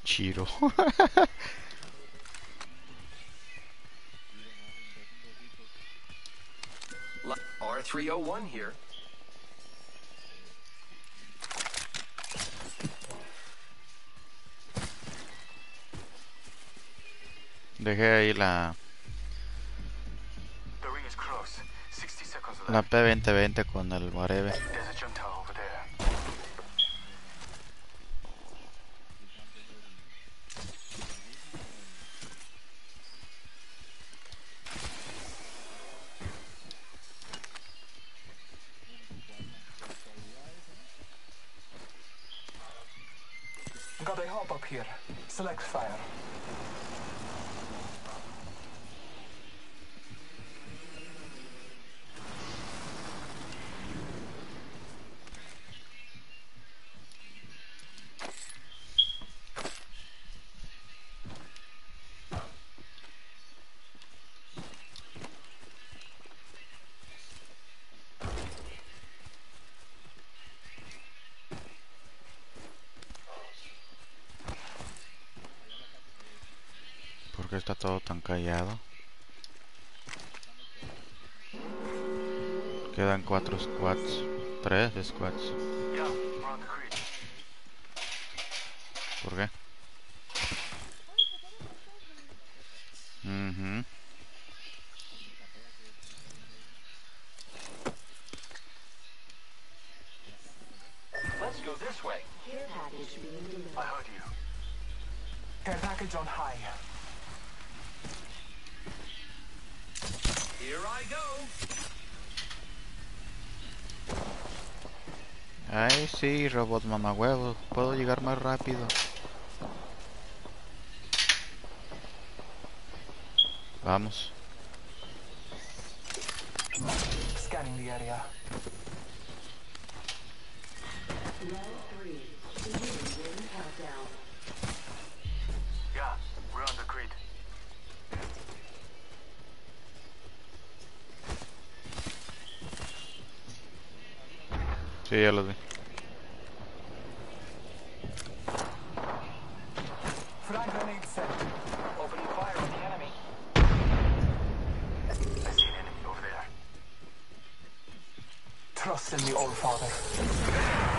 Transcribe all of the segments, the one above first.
Chiro. R301 here. Dejé ahí la The ring is close. 60 seconds la left. P2020 con el whatever. There's a jump tower over there. Got a hop up here. Select fire. ¿Por qué está todo tan callado? Quedan 4 squads. 3 squads. Yeah, we're on the creek. ¿Por qué? Mhm. Let's go this way. Care package being delivered. I heard you. Care package on high. Here I go. Ay, sí, robot mamahuevo. Puedo llegar más rápido. Vamos. Scanning the area. Level 3. Beginning ring countdown. Yeah, we're on the creek. Sí, ya los vi. Frag grenade set. Opening fire on the enemy. I see an enemy over there. Trust in the All Father.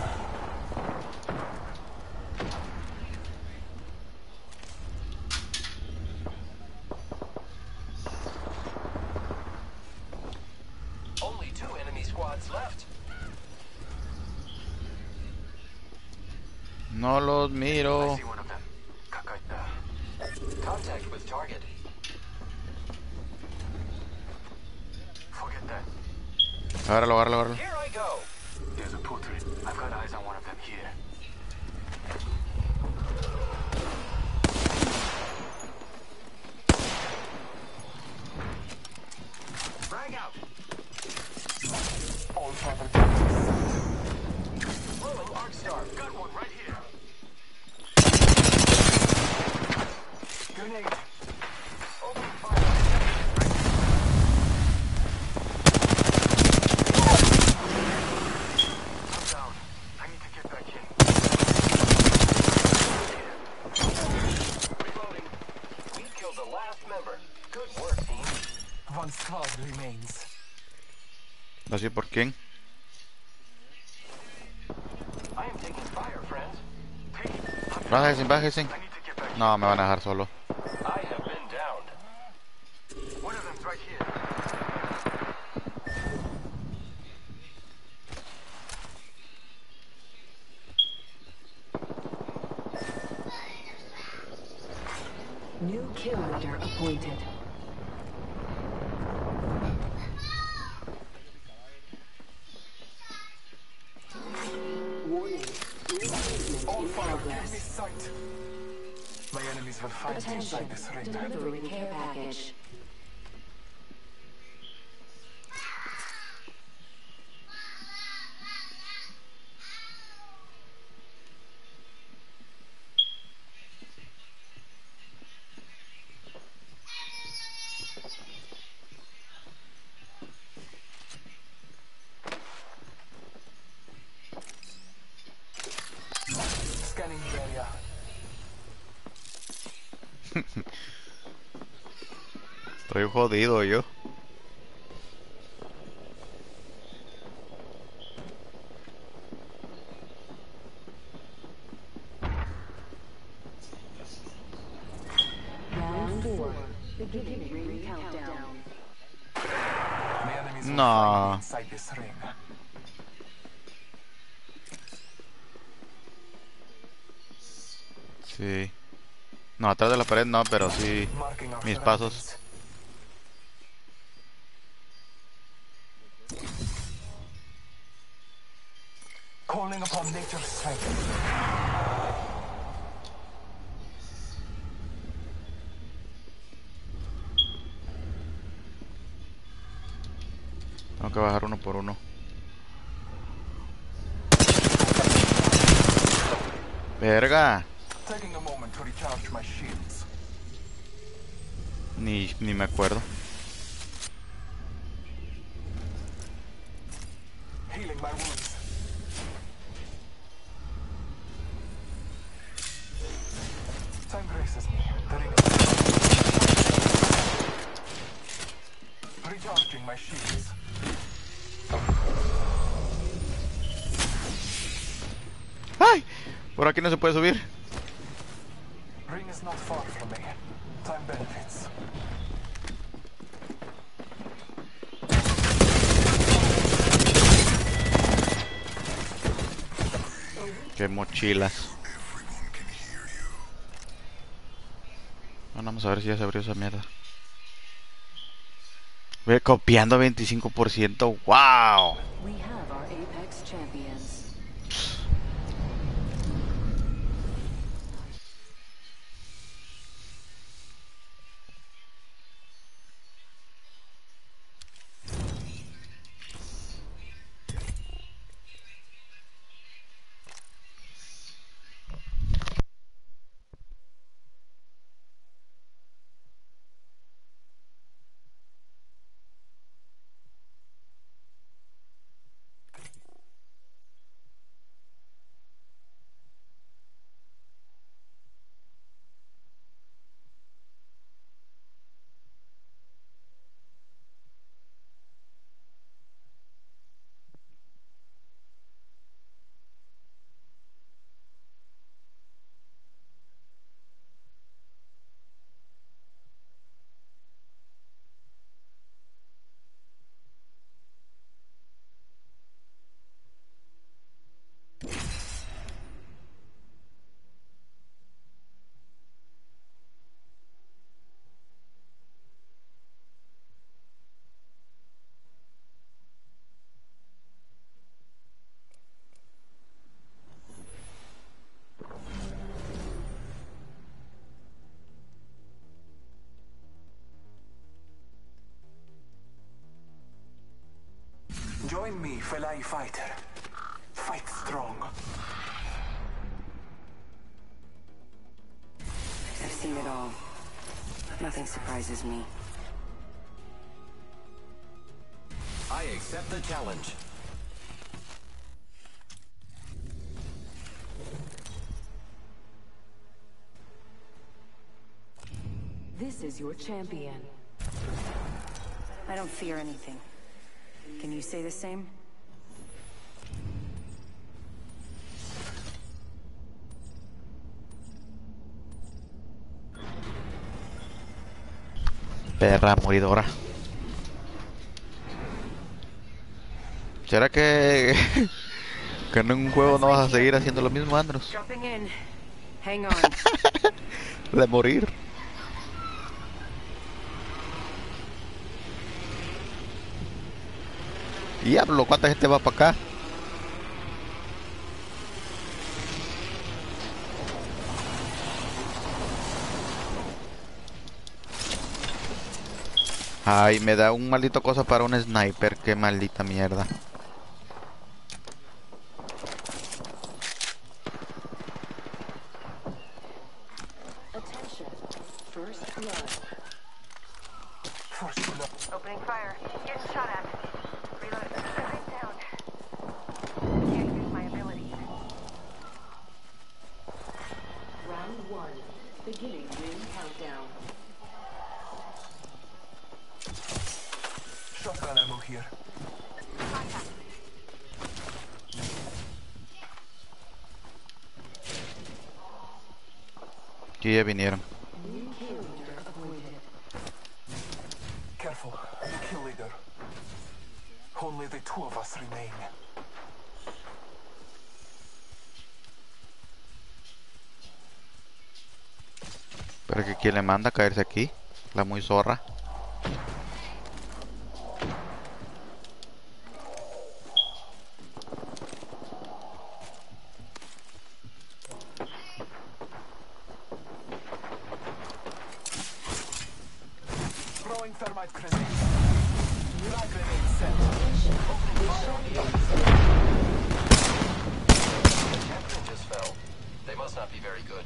Only 2 enemy squads left. No los I miro. see one of them. Kakaita. Contact with target. Forget that. Agárralo, agárralo, agárralo. Here I go. There's a portrait. I've got eyes on one of them here. Frag out. All Father. Rolling arc star. Got one right here. Grenade. Opening fire on the enemy. I'm down. I need to get back in. Reloading. We've killed the last member. Good work, team. One squad remains. ¿Así por quién? I am taking fire, friends. Bájense, bájense. I need to get back in. No, me van a dejar solo. I have been downed. One of them's right here. New kill leader appointed. Warning. Reinforcement All in Father, give me progress. sight. My enemies will fight Attention. inside this ring. Delivering care package. Scanning the area. Estoy jodido yo. Round 4. Beginning ring countdown. My enemies will No. find me inside this ring. Sí. No, atrás de la pared no, pero sí. Marking our Mis pasos. surroundings. Calling upon nature's strength. Tengo que bajar uno por uno. Verga. Taking a moment to recharge my shields. Ni me acuerdo. Healing my wounds. Time graces me. The ring recharging my shields. ¡Ay! Por aquí no se puede subir. Ring is not far from me. Time benefits. Qué mochilas. Bueno, vamos a ver si ya se abrió esa mierda. Ve copiando 25%. ¡Wow! We have our Apex champions. Join me, Felai fighter. Fight strong. I've seen it all. Nothing surprises me. I accept the challenge. This is your champion. I don't fear anything. Can you say the same? Perra moridora. ¿Será que que en un juego no vas a seguir haciendo lo mismo, Andros? Dropping in. Hang on. De morir. Diablo, ¿cuánta gente va para acá? Ay, me da un maldito cosa para un sniper, qué maldita mierda. Attention. First blood. First blood. Opening fire. Getting shot at. Reload. Ring down. Can't use my abilities. Round 1. Beginning ring countdown. Shotgun ammo here. Que ya vinieron. New kill leader avoided. Careful, kill leader. Only the two of us remain. Pero que quién le manda a caerse aquí. La muy zorra. Throwing thermite grenade. Frag grenade set. The champion just fell. They must not be very good.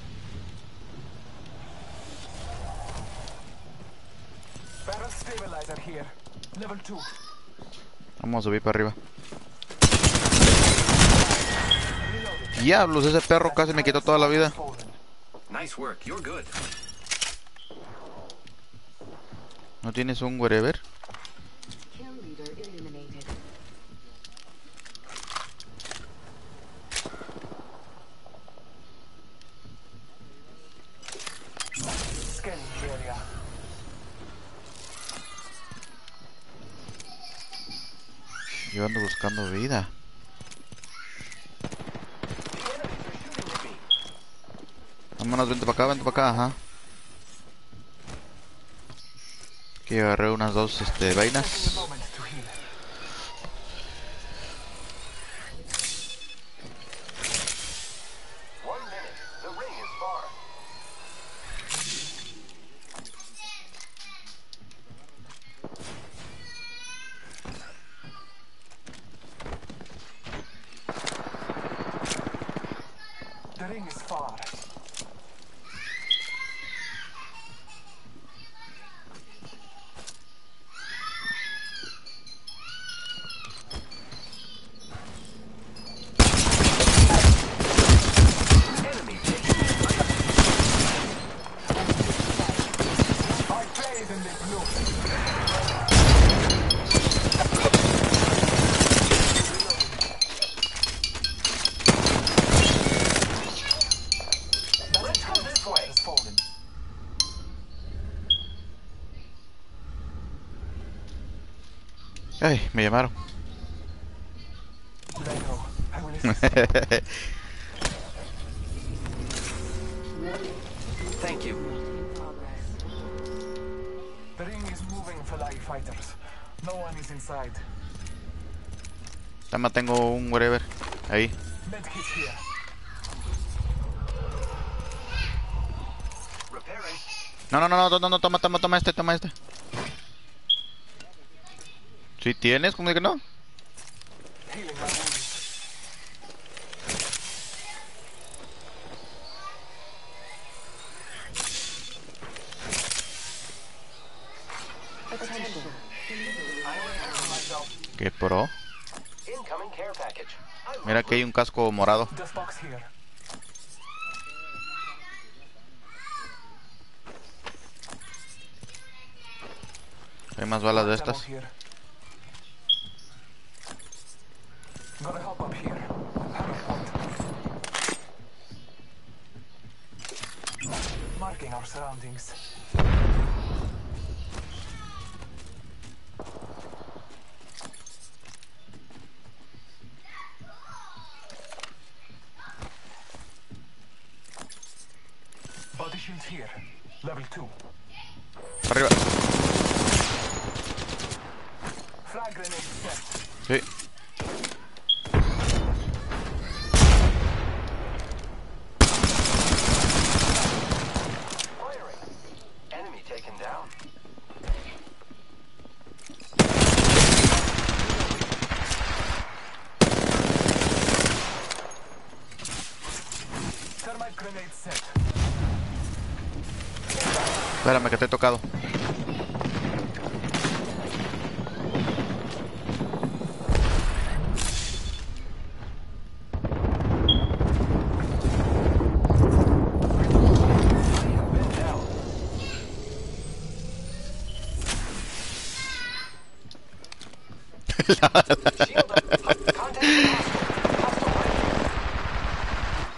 Barrel stabilizer here. Level 2. Vamos a subir para arriba. Diablos, ese perro casi me quitó toda la vida. Nice work. You're good. ¿No tienes un wherever? Kill leader eliminated. Scanning the area. Yo ando buscando vida. Vámonos, vente para acá, ajá. Que agarré unas dos vainas. Moment to heal. One minute. The ring is far. The ring is far. Enemy taking I bathe in the blue. Let's go this way. Has fallen. Ay, me llamaron. Let go. I will assist. Thank you. In progress. The ring is moving for live fighters. No one is inside. Tama, tengo un wherever. Ahí. Medkit here. Repairing. No, toma este. ¿Sí tienes? ¿Cómo de que no? Healing my wounds. Attention. Qué pro. Incoming care package. I love Mira que hay un casco morado. Just box here. Hay más balas de Ammo estas. here. Gotta hop up here. Hammer point. Marking our surroundings. Body shield here. Level 2. Arriba. Frag grenade set. Sí. firing. Enemy taken down. Thermite grenade set. Espérame que te he tocado. Shield up. Contact with hostile. Hostile right.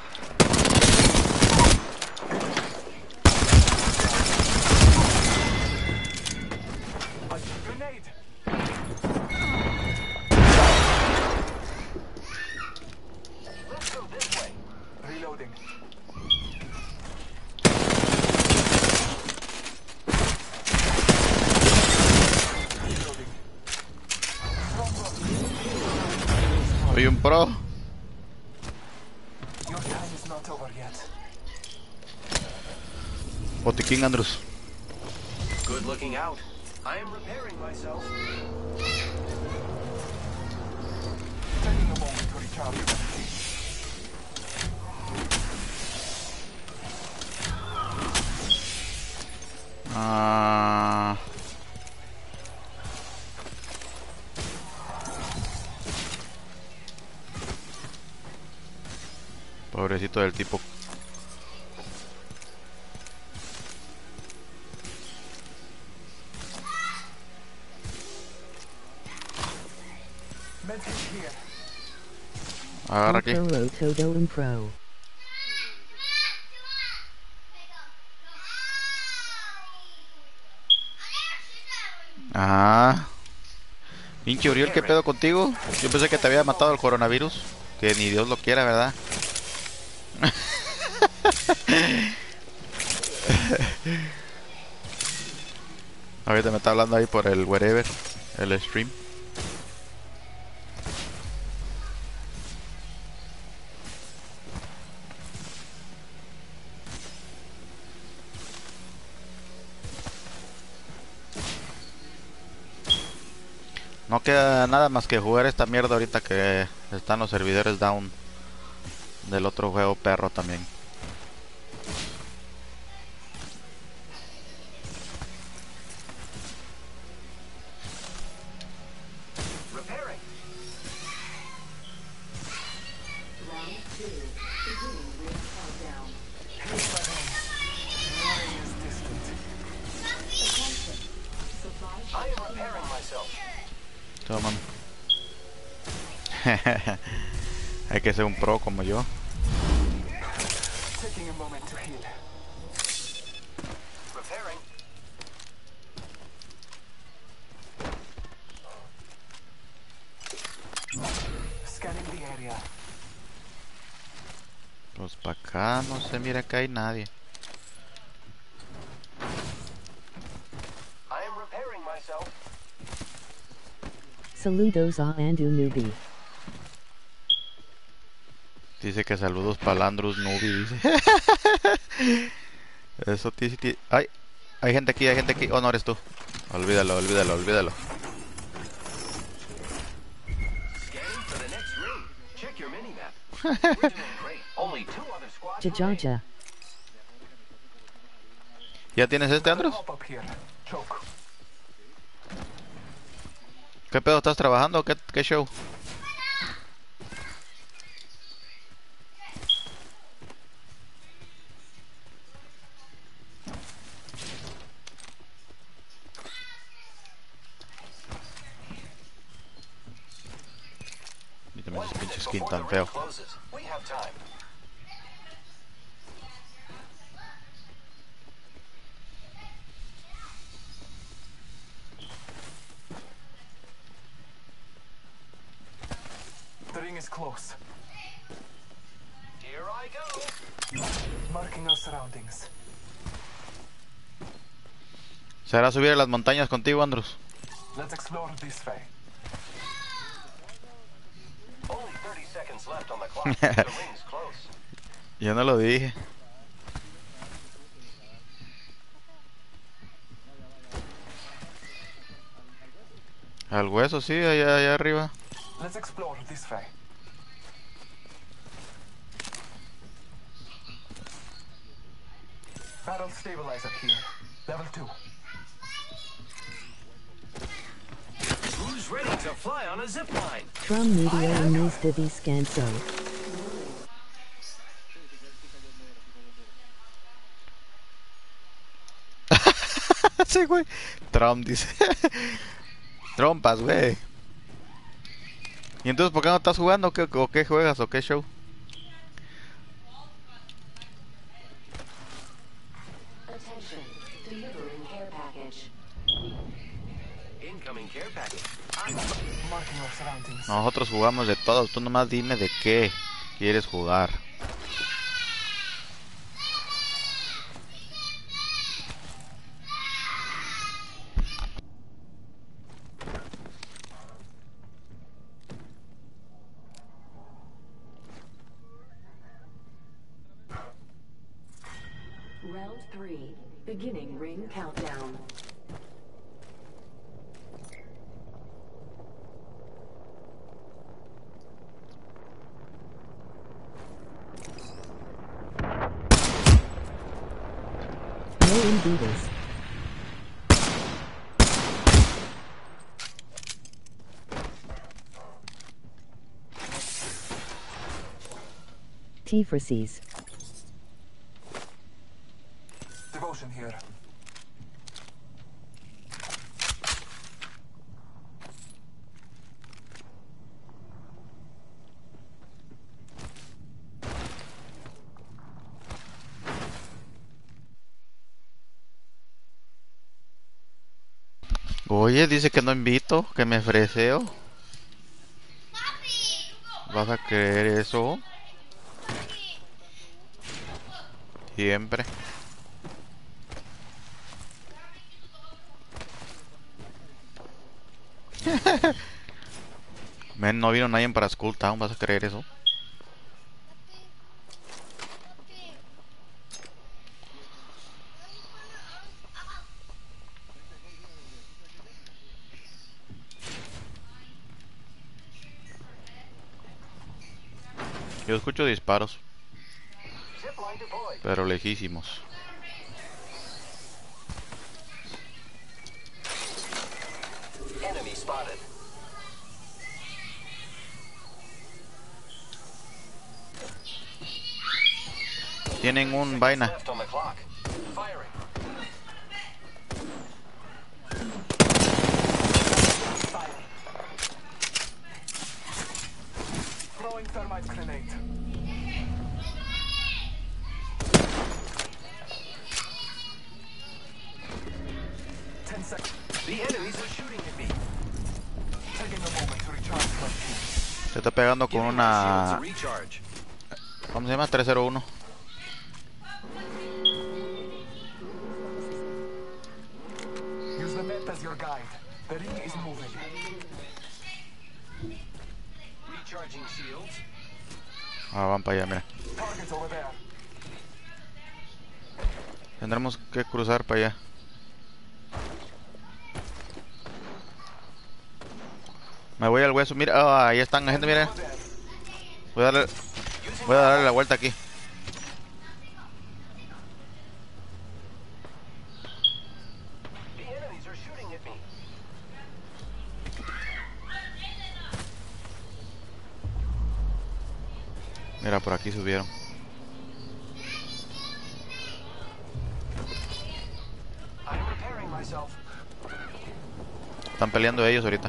A grenade. Let's go this way. Reloading. Reloading. Soy un pro. Your time is not over yet. Botiquín, Andrews. Good looking out. I am repairing myself. Taking a moment to recharge energy. Ah. Pobrecito del tipo. Medkit here. Agarra aquí. Pro Todo and Pro. Ah. Pinche Uriel, ¿qué pedo contigo? Yo pensé que te había matado el coronavirus. Que ni Dios lo quiera, ¿verdad? Ahorita me está hablando ahí por el wherever, el stream. No queda nada más que jugar esta mierda ahorita que están los servidores down del otro juego perro también. Repairing. Round 2. Beginning ring countdown. Warning is distant. Attention. Supply I am repairing myself. Toma. Hay que ser un pro como yo. Taking a moment to heal. Repairing. Scanning the area. Pues para acá no se mira que hay nadie. I am repairing myself. Saludos a Andu Newbie. Dice que saludos para Landrus Nubi, dice. Eso ay, hay gente aquí, hay gente aquí. Oh, no eres tú. Olvídalo, olvídalo, olvídalo. Scanning for the next ring. Check your minimap. We're doing great. Only 2 other squads remaining. Jajaja. ¿Ya tienes este, Andrus? Hop up here. Choke. ¿Qué pedo estás trabajando? ¿Qué show? Y también One ese pinche minute skin before tan the feo. ring closes. We have time. The ring is close. Here I go. Marking our surroundings. ¿Será subir a las montañas contigo, Andrus? Let's explore this way. Only 30 seconds left on the clock. The ring's close. Yo no lo dije. Al hueso, sí, allá arriba. Let's explore this way. Barrel stabilizer here. Level 2. Who's ready to fly on a zip line? From Media and News de Descanso. Sí, güey. Trump dice. Trompas, güey. ¿Y entonces por qué no estás jugando? ¿O qué juegas? ¿O qué show? Attention. Delivering care package. Incoming care package. Marking our surroundings. Nosotros jugamos de todo. Tú nomás dime de qué quieres jugar. Round 3. Beginning ring countdown. No invaders. T for C's. Devotion here. Oye, dice que no invito, que me freseo. ¿Vas a creer eso? Siempre. Men, no vino nadie para Skull Town, ¿vas a creer eso? Yo escucho disparos, Zipline deployed. pero lejísimos. Enemy spotted. Tienen un vaina. Left on the clock. Firing. Throwing thermite grenade. Ten seconds. The enemies are shooting at me. Taking a moment to recharge my shields. Se está pegando con Giving my shields a una... recharge. ¿Cómo se llama? 301. Use the map as your guide. The ring is moving. Recharging shields. Ah, van para allá, mira. Target over there. Tendremos que cruzar para allá. Me voy al hueso, mira, ah, ahí están la gente, mira. Over there. Voy a darle la vuelta aquí. The enemies are shooting at me. Mira, por aquí subieron. I'm repairing myself. Están peleando ellos ahorita.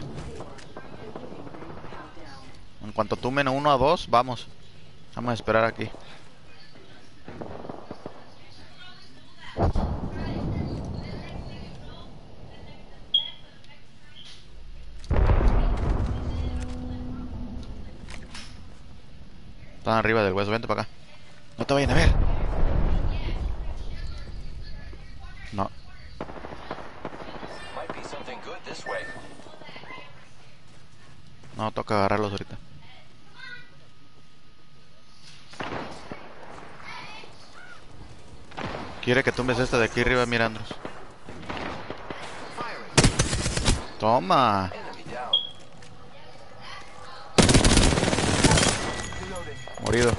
En cuanto tumen 1 a 2, vamos. Vamos a esperar aquí. Están arriba del hueso, vente para acá. No te vayan a ver. No. Might be something good this way. No, toca agarrarlos ahorita. Quiere que tumbes este de aquí arriba, Mirandros. Firing. Toma. Enemy down. Reloading. Morido.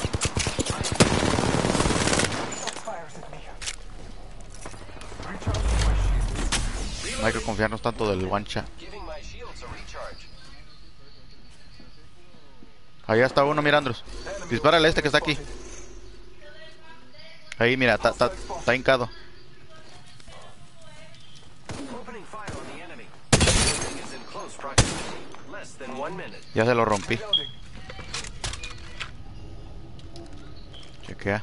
Shots fires at me. Recharging my shields. No hay que confiarnos tanto del guancha. Giving my shields a recharge. Allá está uno, Mirandros. Dispárale a este que está aquí. Ahí, mira, está hincado. Opening fire on the enemy. The building is in close proximity. Less than in 1 minute. Ya se lo rompí. Reloading. Chequea.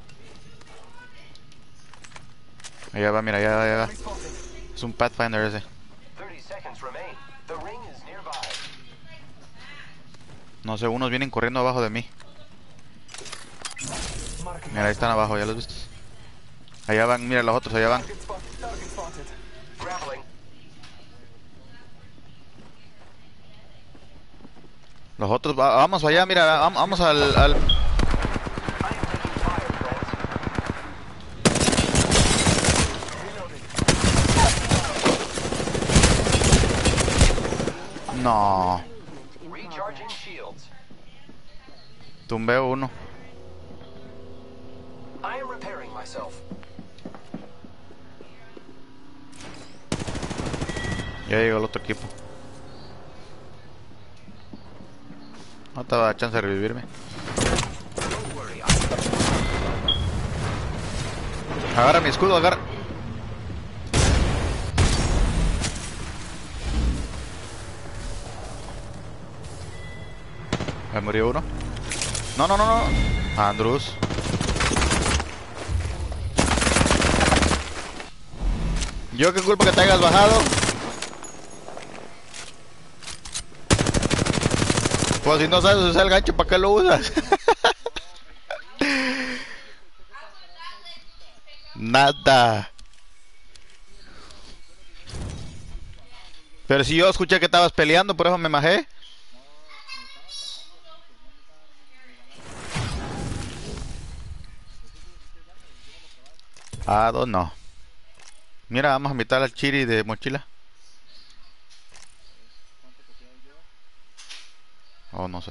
Allá va, mira, allá va, allá va. Spotted. Es un Pathfinder ese. 30 seconds remain. The ring is nearby. No sé, unos vienen corriendo abajo de mí. Marking. Mira, ahí están abajo, ¿ya los viste? Allá van, mira los otros, allá van. Target spotted. Grappling. Los otros, vamos allá, mira, vamos al... I am taking fire, friends. No, Recharging shields. tumbé uno. I am repairing myself. Ya llegó el otro equipo. No te va a dar chance de revivirme. Don't worry. Agarra mi escudo, agarra. Me murió uno. No, no, no, no. Andrews. Yo qué culpa que te hayas bajado. Pues si no sabes usar el gancho, ¿para qué lo usas? Nada. Pero si yo escuché que estabas peleando, por eso me majé. Ah, dos no. Mira, vamos a invitar al Chiri de mochila. Oh, no sé.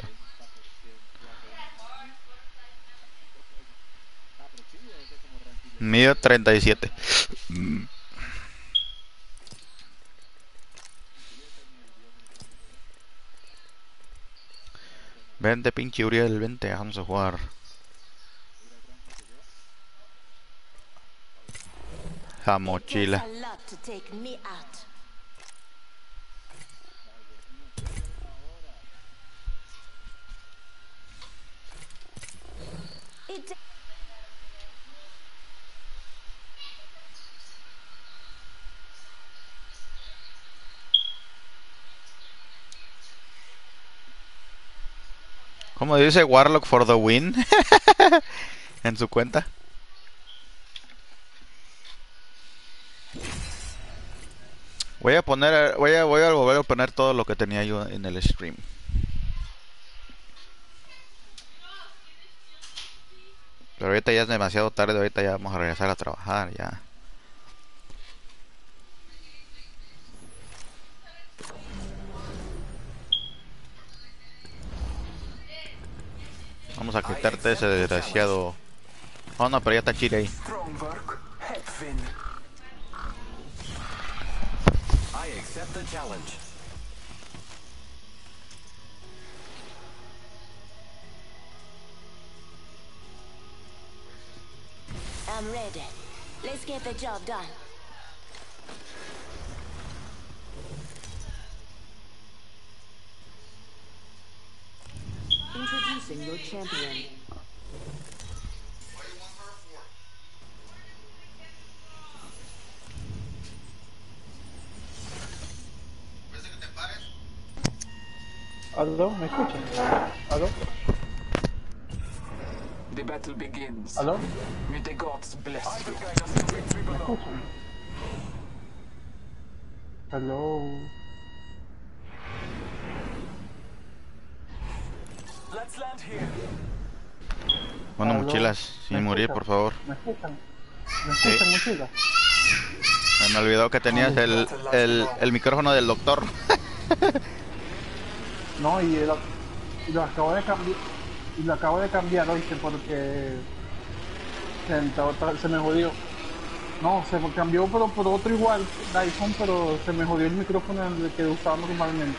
Mío 37. Vente, pinche Uriel, vente, vamos a jugar. La mochila. A lot to take me out. It ¿Cómo dice Warlock for the win? En su cuenta. Voy a volver a poner todo lo que tenía yo en el stream. Pero ahorita ya es demasiado tarde, ahorita ya vamos a regresar a trabajar ya. Vamos a quitarte ese desgraciado. Oh no, pero ya está Chile ahí. Strong work. Headwind. I accept the challenge. I'm ready. Let's get the job done. Introducing your champion. ¿Aló? ¿Me escuchan? ¿Aló? The battle begins. ¿Aló? May the gods bless you. ¿Me escuchan? ¿Aló? Let's land here. Bueno, ¿Aló? mochilas, ¿Me sin morir, escuchan? por favor. ¿Me escuchan? ¿Me escuchan, mochila? Me olvidó que tenías el micrófono del doctor. No, y lo acabo de cambiar. Y lo acabo de cambiar, oíste, porque se me jodió. No, se me cambió por otro igual de iPhone, pero se me jodió el micrófono que usaba normalmente.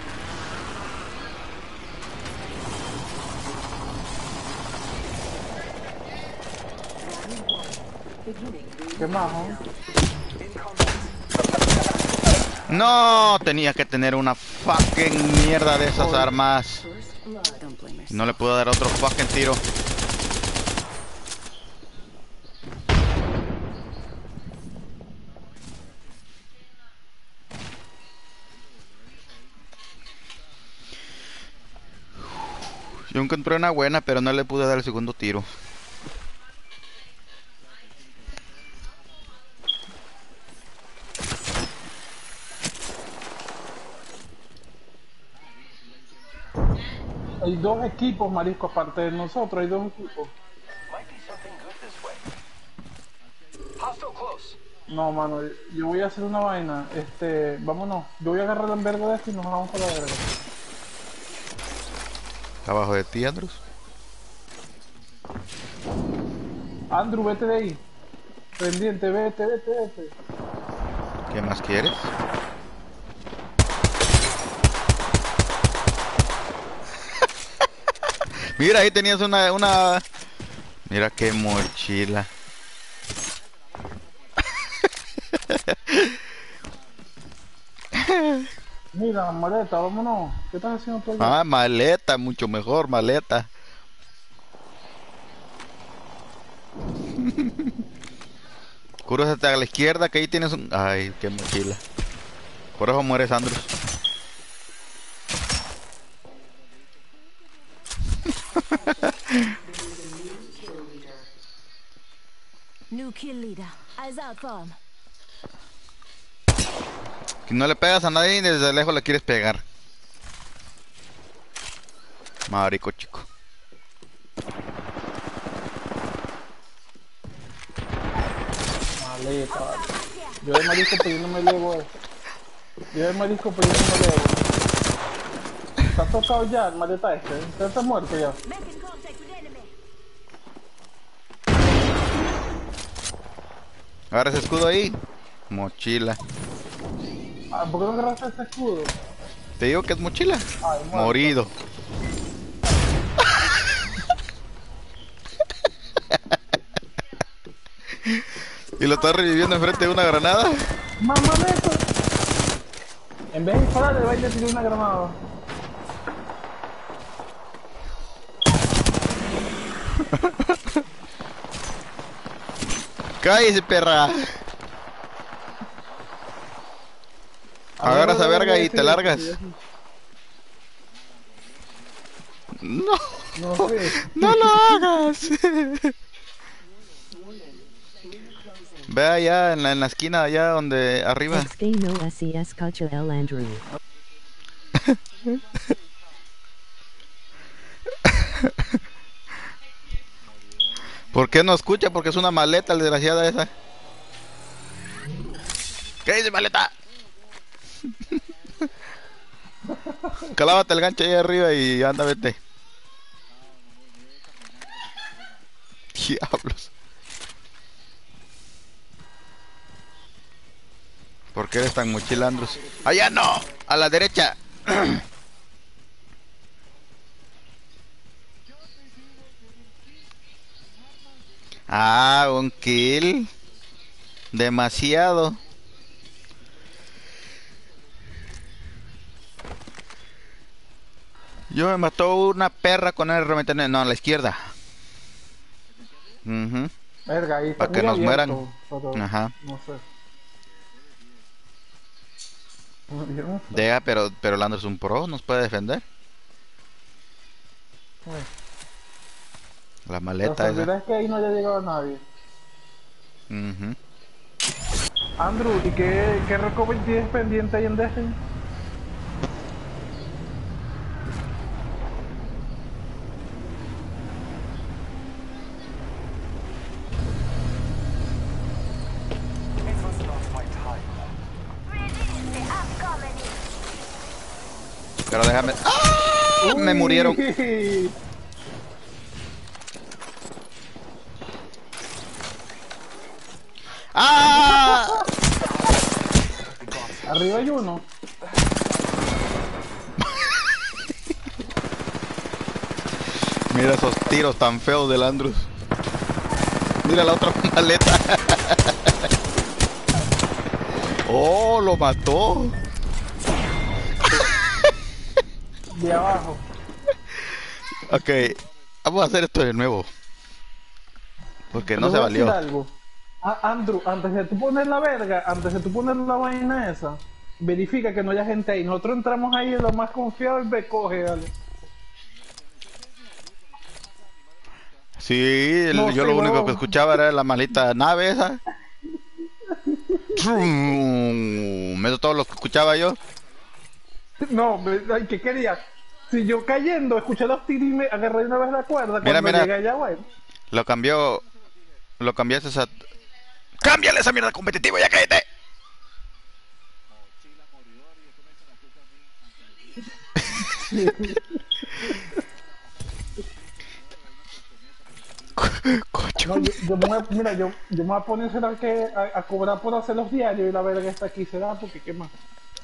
Beginning ring ¿Qué más, no? In combat. No, tenía que tener una fucking mierda de esas armas. Don't blame yourself. No le puedo dar otro fucking tiro. Yo encontré una buena, pero no le pude dar el segundo tiro. Hay dos equipos, marisco, aparte de nosotros, hay dos equipos. Might be something good this way. Hostile close. No, mano, yo voy a hacer una vaina. Vámonos. Yo voy a agarrar el verga de este y nos vamos para la verga. Abajo de ti, Andrews. Andrew, vete de ahí. Pendiente, vete. ¿Qué más quieres? Mira, ahí tenías una... Mira qué mochila. Mira, maleta, vámonos. ¿Qué estás haciendo tú allá? Ah, maleta, mucho mejor, maleta. Crúzate a la izquierda, que ahí tienes un... Ay, qué mochila. Por eso mueres, Andrews. New kill leader. Eyes out for him. Si no le pegas a nadie, desde lejos le quieres pegar. Marico, chico. Maleta, vale. Yo de marisco pidiéndome levo. Yo de marisco pidiéndome levo. ¿Está tocado ya el maleta este? ¿Ya está muerto ya? Making contact with enemy. Agarra ese escudo ahí. Mochila. Ah, ¿por qué no agarraste ese escudo? Te digo que es mochila. Ay, muerto. Morido. Y lo está reviviendo enfrente de una granada. ¡Mamá de eso! En vez de dispararle, va y le tiró una granada. Cállese, perra. Agarra esa verga y te largas. No, No sé. no lo hagas. Ve allá en la esquina, allá donde arriba. Excano SES Cultural Andrew. ¿Por qué no escucha? Porque es una maleta, la desgraciada esa. ¿Qué dice, maleta? Clávate el gancho ahí arriba y anda, vete. Diablos. ¿Por qué eres tan mochilandros? ¡Allá no! ¡A la derecha! Ah, un kill. Demasiado. Yo me mató una perra con el R99. No, a la izquierda. Verga, ahí está Para que muy nos mueran. abierto, pero Ajá. no sé. Muy bien. Deja, pero Landro es un pro, nos puede defender. La La maleta verdad esa. es que ahí no haya llegado nadie. Ujú. Andrew, ¿y qué recovery tienes pendiente ahí en Destiny? It was not my time. Release the upcoming. Pero déjame. ¡Ah! Me murieron. ¡Ah! Arriba hay uno. Mira esos tiros tan feos del Andrews. Mira la otra maleta. Oh, No, lo mató. De abajo. Ok, vamos a hacer esto de nuevo. Porque no Te se voy a decir valió. algo. Andrew, antes de tú poner la verga, antes de tú poner la vaina esa, verifica que no haya gente ahí. Nosotros entramos ahí, lo más confiado y me coge, dale. Sí, No, yo sí, lo único huevón. que escuchaba era la maldita nave esa. Eso es todo lo que escuchaba yo. No, ay, ¿qué quería? Si yo cayendo, escuché los tiros y me agarré una vez la cuerda, Mira, cuando mira. llegué allá, güey. Lo cambiaste a... ¡Cámbiale esa mierda competitiva, ya cállate! No, yo me voy a, mira, yo me voy a poner será que a cobrar por hacer los diarios y la verga está aquí, será porque qué más.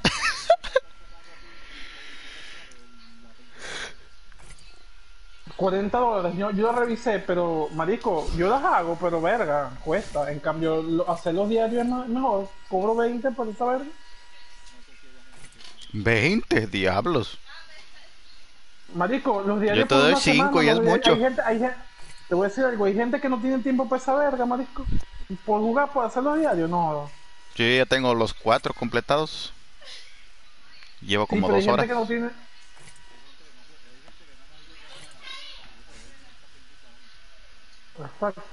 $40, yo lo revisé, pero marico, yo las hago, pero verga, cuesta. En cambio, hacer los diarios es mejor. Cobro 20 por esa verga. 20, diablos. Marico, los Yo diarios te por doy una 5 semana, y es mucho. hay gente, te voy a decir algo, hay gente que no tiene tiempo para esa verga, marico. Por jugar, por hacer los diarios, no. Yo ya tengo los 4 completados. Llevo Sí, como pero hay 2 gente horas. que no tiene... Exacto.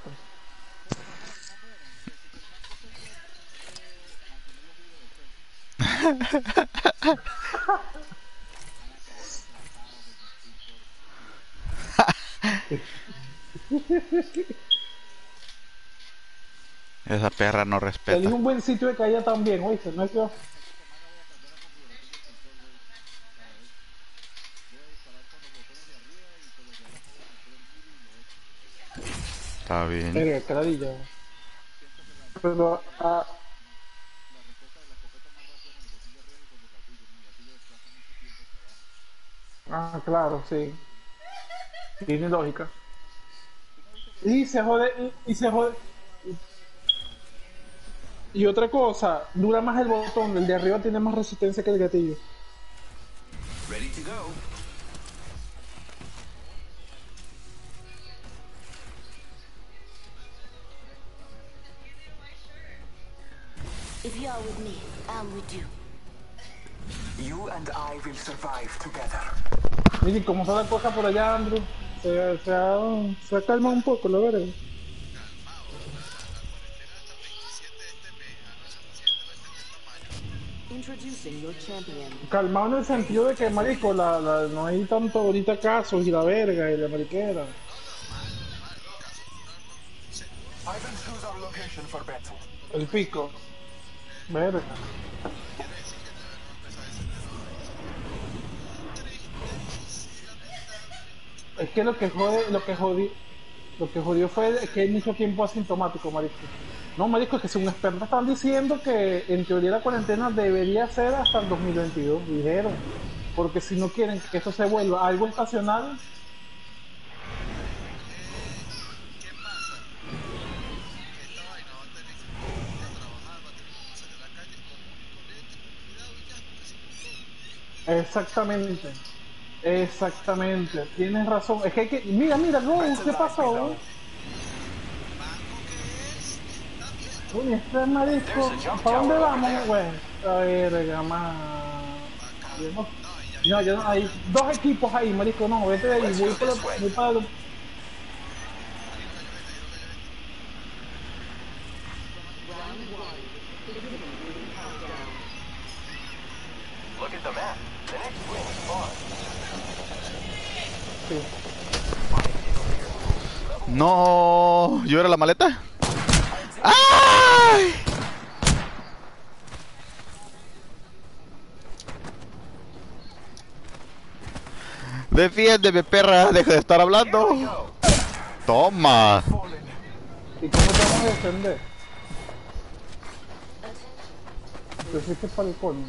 Esa perra no Elige respeta. un buen sitio de caída también, oíste, no es que... Está bien. Verga, caradilla. Pero, claro, sí. Tiene lógica. Y se jode, y se jode. Y otra cosa, dura más el botón, el de arriba tiene más resistencia que el gatillo. Ready to go. If you're with me, I'm with you. You and I will survive together. Mire, como está la cosa por allá, Andrew, se ha calmado un poco, la verdad. Introducing your champion. Calmado en el sentido de que, marico, no hay tanto ahorita casos y la verga y la mariquera. I will choose our location for battle. El pico. Verga. Es que lo que jodió fue que hay mucho tiempo asintomático, marico. No, marico, es que según expertos están diciendo que en teoría la cuarentena debería ser hasta el 2022, dijeron. Porque si no quieren que esto se vuelva algo estacional. Exactamente. Exactamente. Tienes razón. Es que hay que... Mira, no, ¿qué pasó? Uy, este marisco. ¿Para dónde vamos, güey? A ver, más. No, ya no, hay 2 equipos ahí, marisco. No, vete de ahí. Voy para el... Look at the map. The next ring is far. Sí. No, ¿yo era la maleta? ¡Ay! Defiéndeme, perra, deja de estar hablando. Toma. ¿Y cómo te vamos a defender? Te fuiste para el coño.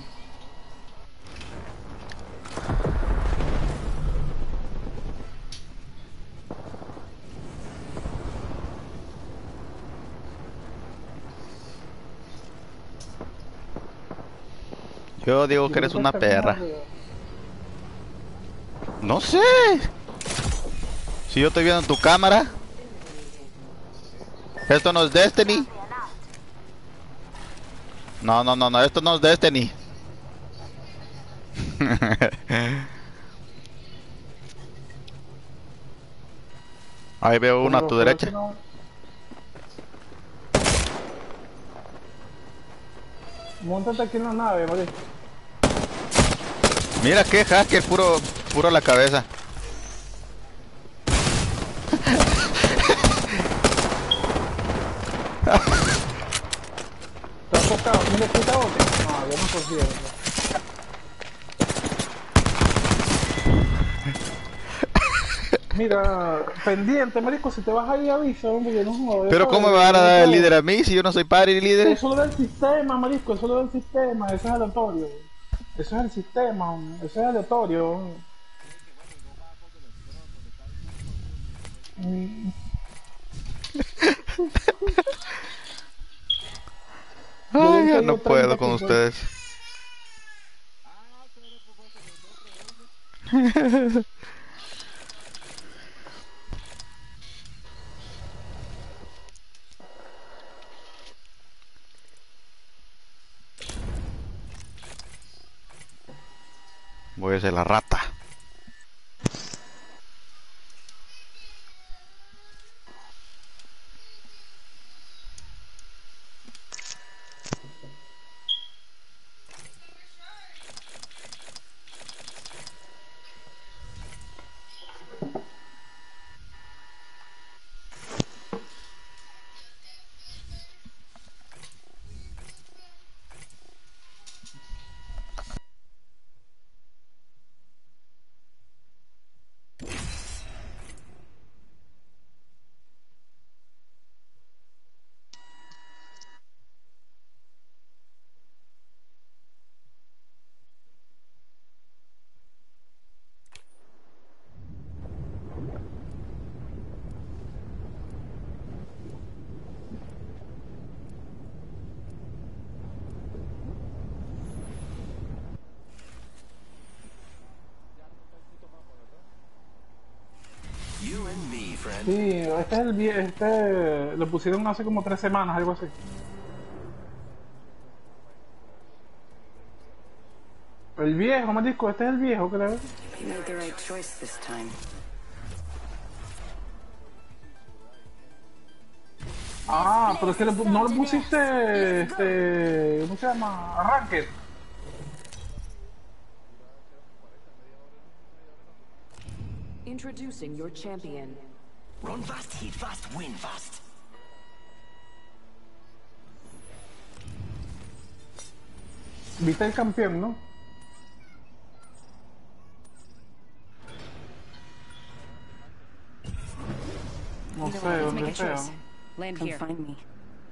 Yo digo Yo que eres creo una está como perra. arriba. No sé. Si yo estoy viendo en tu cámara. Esto no es Destiny. No, no, no, no, esto no es Destiny. Ahí veo una a tu Pero derecha. que no- Móntate aquí en la nave, ¿vale? Mira qué hacker, puro la cabeza. ¿Te has tocado? ¿No le quita bote? No, yo no confío. Mira, pendiente, marico, si te vas ahí avisa, hombre, que no jodas. Pero ¿cómo me van a dar el líder a mí si yo no soy party líder? Eso lo del sistema, marisco, eso lo del sistema, eso es aleatorio. Eso es el sistema, eso es aleatorio. Ay, ya tengo no 30 puedo con que- ustedes. Voy a ser la rata. You and me, friend. Sí, este es el este lo pusieron hace como 3 semanas, algo así. El viejo, marisco, este es el viejo, creo. You made the right choice this time. Ah, pero es que no le pusiste, ¿cómo se llama? Arranque. Introducing your champion. Run fast, hit fast, win fast. Viste el campeón, ¿no? No Either sé, way, let's ¿dónde make a sea? choice. Land Come find me.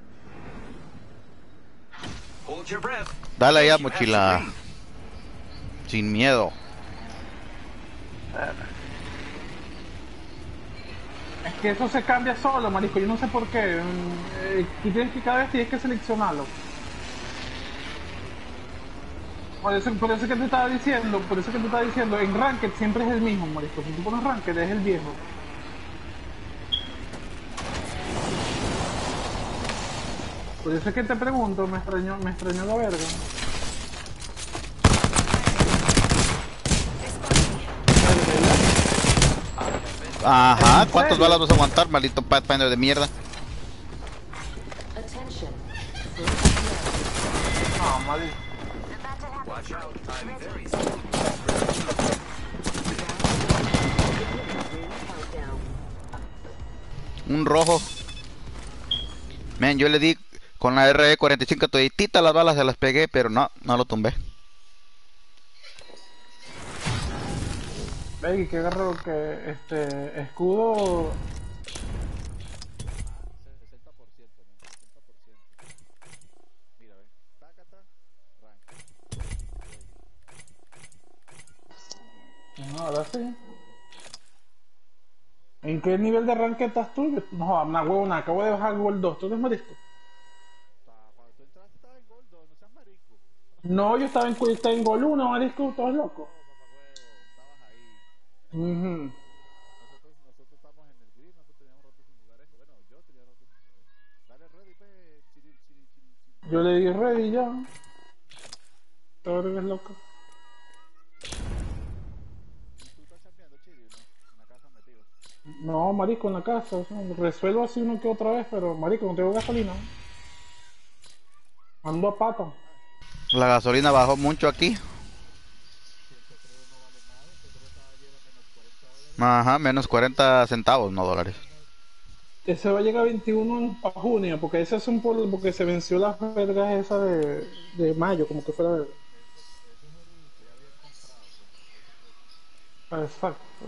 Hold your breath. Dale ya, You have to mochila. breathe. Sin miedo. Es que eso se cambia solo, marisco, yo no sé por qué. Y tienes que cada vez tienes que seleccionarlo. Por eso que te estaba diciendo, en Ranked siempre es el mismo, marisco. Si tú pones Ranked es el viejo. Por eso es que te pregunto, me extrañó la verga. Ajá, ¿En ¿cuántas serio? balas vas a aguantar, maldito Pathfinder de mierda? Attention. No, marisco. Watch out, I'm very Countdown. Un rojo. Men, yo le di con la RE45 toditita las balas, se las pegué, pero no lo tumbé. Ey, que agarro que escudo. No, ahora sí. ¿En qué nivel de arranque estás tú? No, una huevona, acabo de bajar Gold 2. ¿Tú eres marisco? No, yo estaba en Gol 1, marisco, todos locos. Ujú. Yo le di ready ya. Todo es loco. No, marico, en la casa. O sea, resuelvo así uno que otra vez, pero marico, no tengo gasolina. Ando a pata. La gasolina bajó mucho aquí. Ajá, menos 40 centavos, no dólares. Ese va a llegar 21 para junio, porque esas son porque se venció las vergas esa de mayo, como que fuera verga. Exacto.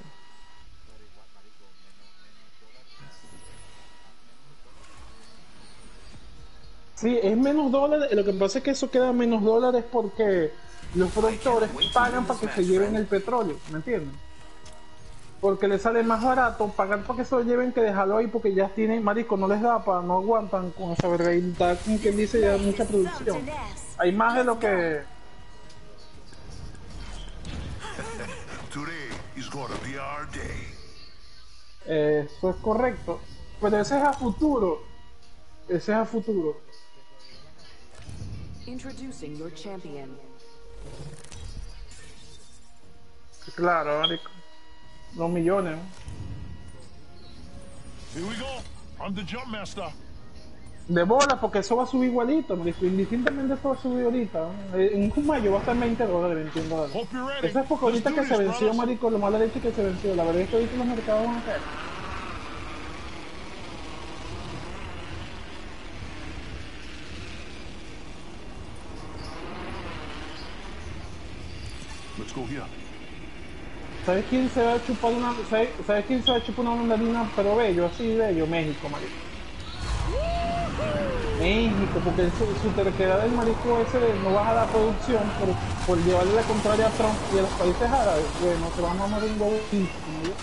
Sí, es menos dólares. Lo que pasa es que eso queda menos dólares porque los productores pagan para que se lleven el petróleo, ¿me entienden? Porque les sale más barato pagar para que se lo lleven que dejarlo ahí porque ya tienen, marico, no les da para, no aguantan con esa verga y está, como quien dice, ya mucha producción. Hay más de lo que... Today is gonna be our day. Eso es correcto. Pero ese es a futuro. Ese es a futuro. Introducing your champion. Claro, marico. Los millones, ¿no? Here we go. I'm the jump master. De bola, porque eso va a subir igualito, marico. Indistintamente esto va a subir ahorita, ¿no? En mayo va a estar $20, $21. Hope you're ready. Eso es porque ahorita Let's que do se this, venció, brothers. marico, lo mala leche que se venció. La verdad es que ahorita los mercados van a caer. Let's go here. ¿Sabes quién se va a chupar una... ¿Sabes quién se va a chupar una mandarina, pero bello, así bello? México, marico. México, porque su terquedad del marico ese de no baja la producción por llevarle la contraria a Trump y a los países árabes, bueno, se van a mamar un huevo como yo.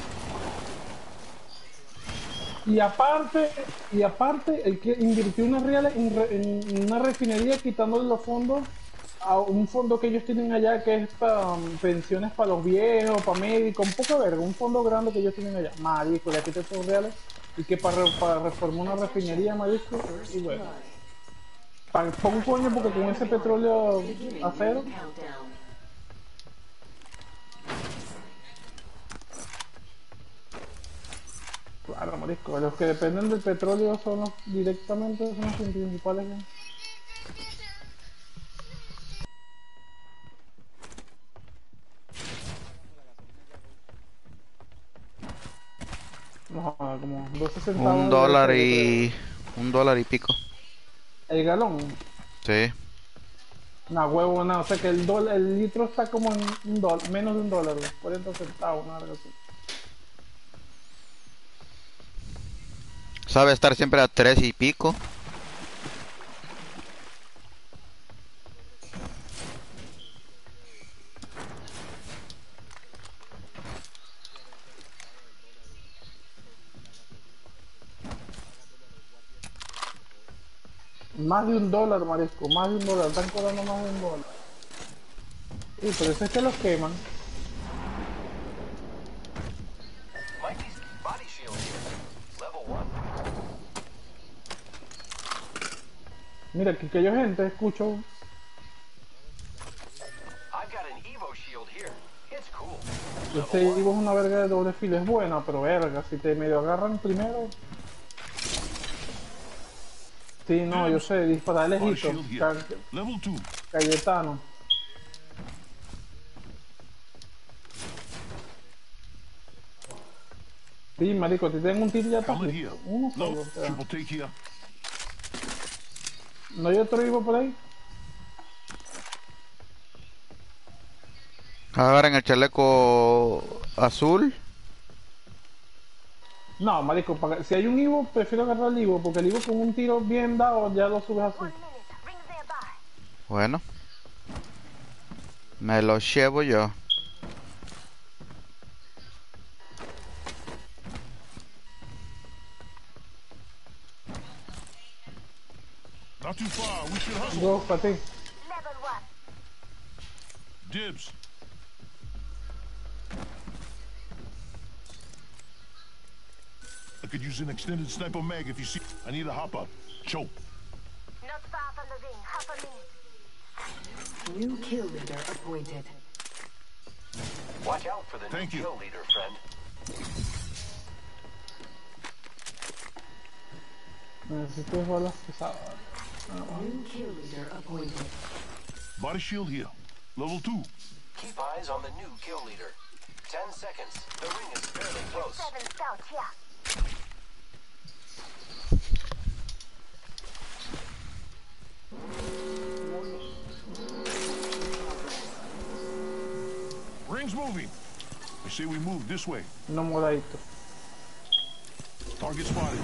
Y aparte, el que invirtió unas reales en una refinería quitándole los fondos a un fondo que ellos tienen allá que es para pensiones para los viejos, para médicos, un poco de verga, un fondo grande que ellos tienen allá. Marico, le quité esos reales y que para reformar una refinería, marico, y bueno. Para un coño porque con ese petróleo a cero. Countdown. Claro, marisco, los que dependen del petróleo son los directamente, son los principales. ¿No? No, como 12 centavos. Un dólar y... un dólar y pico. El galón. Sí. Una huevo, nada, o sea que el litro está como en $1, menos de $1, 40 centavos, una verga así. Sabe estar siempre a 3 y pico. Más de $1, marisco, más de $1, están cobrando más de $1. Sí, por eso es que los queman. Mikey's body shield here. Level 1. Mira, que yo gente escucho. I've got an Evo shield here. It's cool. Este Ivo es una verga de doble filo, es buena, pero verga, si te medio agarran primero. Sí, no, yo sé, disparar Body lejito. shield here. Level 2. Cayetano. Sí, marico, te tengo un tiro ya está Helmet here. justo. Uno No, solo, o sea. triple take here. ¿No hay otro Ivo por ahí? Agarren el chaleco azul. No, marico, si hay un Ivo, prefiero agarrar el Ivo, porque el Ivo con un tiro bien dado ya lo subes así. 1 minute. Rings nearby. Bueno. Me lo llevo yo. Not too far. We should hustle. Dos para ti. Level 1. Dibs. I could use an extended sniper mag if you see. I need a hop up. Choke. Not far from the ring. Half a minute. New kill leader appointed. Watch out for the Thank new you. kill leader, friend. Necesito balas pesadas. New kill leader appointed. Body shield here. Level 2. Keep eyes on the new kill leader. 10 seconds. The ring is fairly close. 7 scouts here. Ring's moving. I say we move this way. Uno moradito. Target spotted.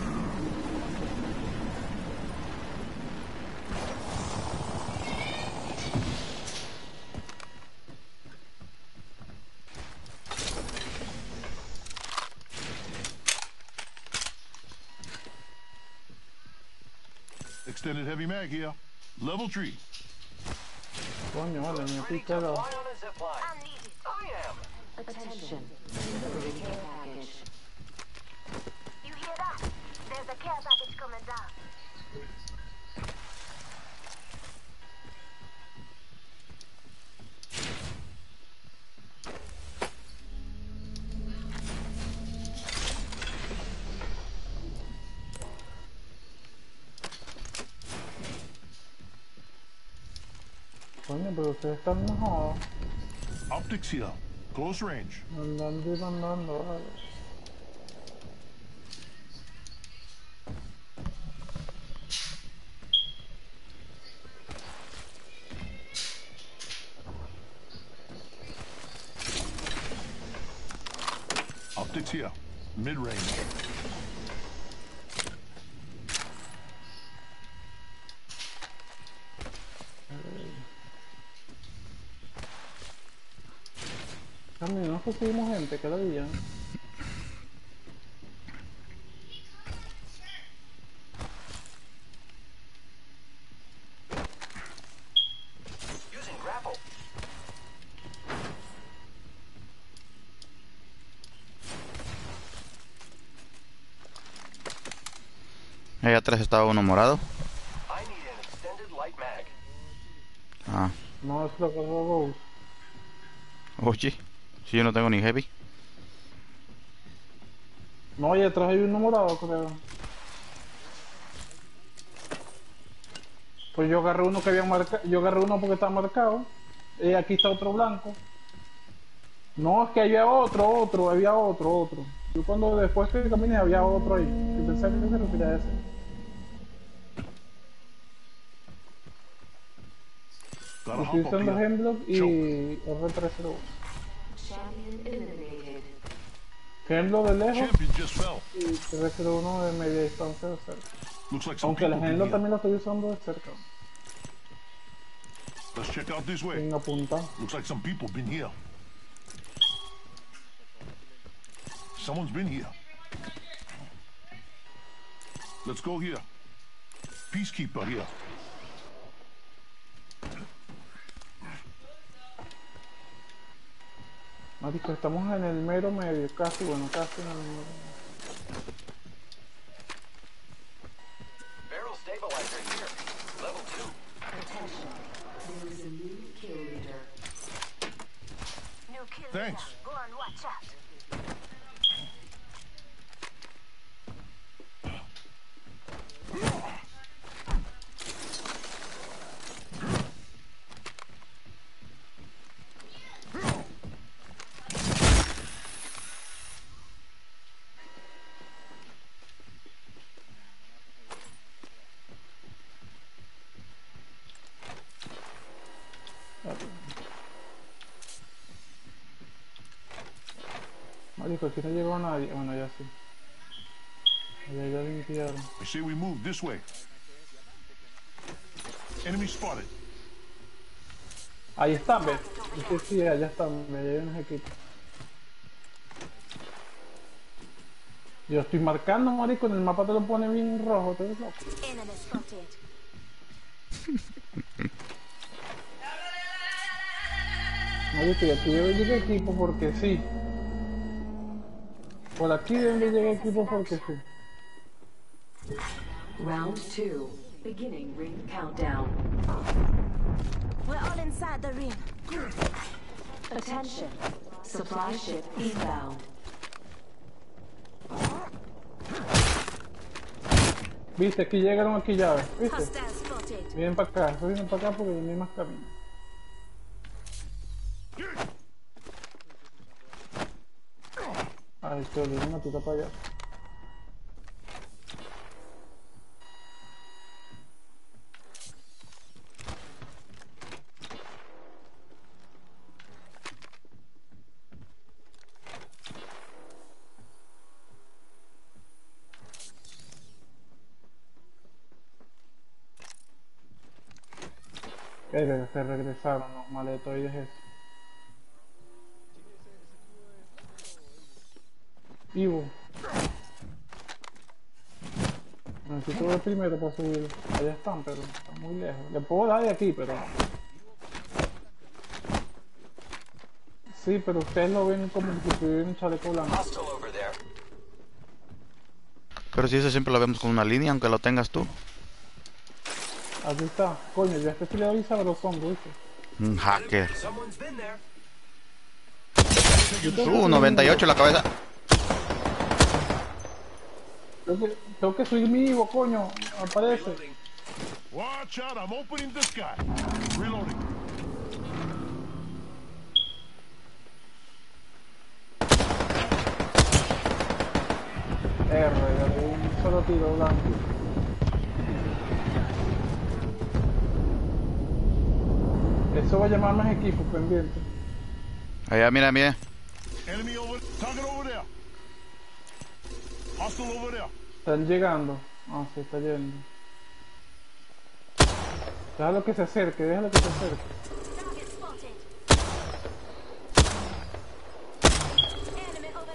Extended heavy mag here. Level 3. Coño, vale, me Ready to pica la... fly on a zip line. I'm needed. I am. Attention. Delivering care package. You hear that? There's a care package coming down. Coño, pero ustedes están mejor. Optics here. Close range. Andando y mandando, vale. Optics here. Mid-range. También nos conseguimos gente, que la día. Using grapple. Ahí atrás estaba uno morado. I need an extended light mag. Ah, No, es lo que hago. oye. Si yo no tengo ni heavy. No, y atrás hay uno morado, creo. Pues yo agarré uno que había marcado. Yo agarré uno porque está marcado. Y aquí está otro blanco. No, es que había otro. Yo cuando después que caminé había otro ahí. Y pensé que se refería a ese. Got a Estoy hop up usando here. Hemlock y R301. Champion eliminated. Hemlock de lejos Champion just fell. y R301 de media distancia de cerca. Looks like some Aunque el people been Hemlock here. también lo estoy usando de cerca. Let's check out this way. Sin apuntar. Looks like some people been here. Someone's been here. Let's go here. Peacekeeper here. Marico, estamos en el mero medio, casi en el mero. Barrel stabilizer here. Level 2. Attention. There is a new kill leader. New kill Thanks. leader. Go on, watch out. Marico, aquí no llegó nadie. Bueno, ya sí. Ya limpiaron. I say we move this way. Enemy spotted. Ahí están, ¿ves? Sí, sí, allá están. Me llevan unos equipos. Yo estoy marcando, marico, en el mapa te lo pone bien rojo, te ves loco. Enemy spotted. Marico, y aquí debe llegar equipo porque sí. Por aquí debe llegar equipo porque sí. Round 2. Beginning ring countdown. We're all inside the ring. Attention. Supply ship inbound. Viste, aquí llegaron aquí llaves, ¿viste? Hostile spotted. Vienen para acá, vienen para acá porque no hay más camino. Ay, te olvidé una puta para allá. Se regresaron los maletoides esos. Ivo. Necesito ver primero para subir. Allá están, pero están muy lejos. Le puedo dar de aquí, pero... Sí, pero ustedes lo ven como si tuviera un chaleco blanco. Hostile over there. Pero si ese siempre lo vemos con una línea, aunque lo tengas tú. Aquí está. Coño, yo a este sí le doy sabrosón, ¿viste? Un hacker. Someone's been there. 98 la cabeza. Tengo que subir mi Ivo, coño. Aparece. Watch out, I'm opening the sky. Reloading. Le di un solo tiro blanco. Eso va a llamar más equipos pendientes. Allá, mira, mira. Enemy over, target over there. Hostile over there. Están llegando. Ah, se está yendo. Déjalo que se acerque, déjalo que se acerque. Target spotted. Enemy over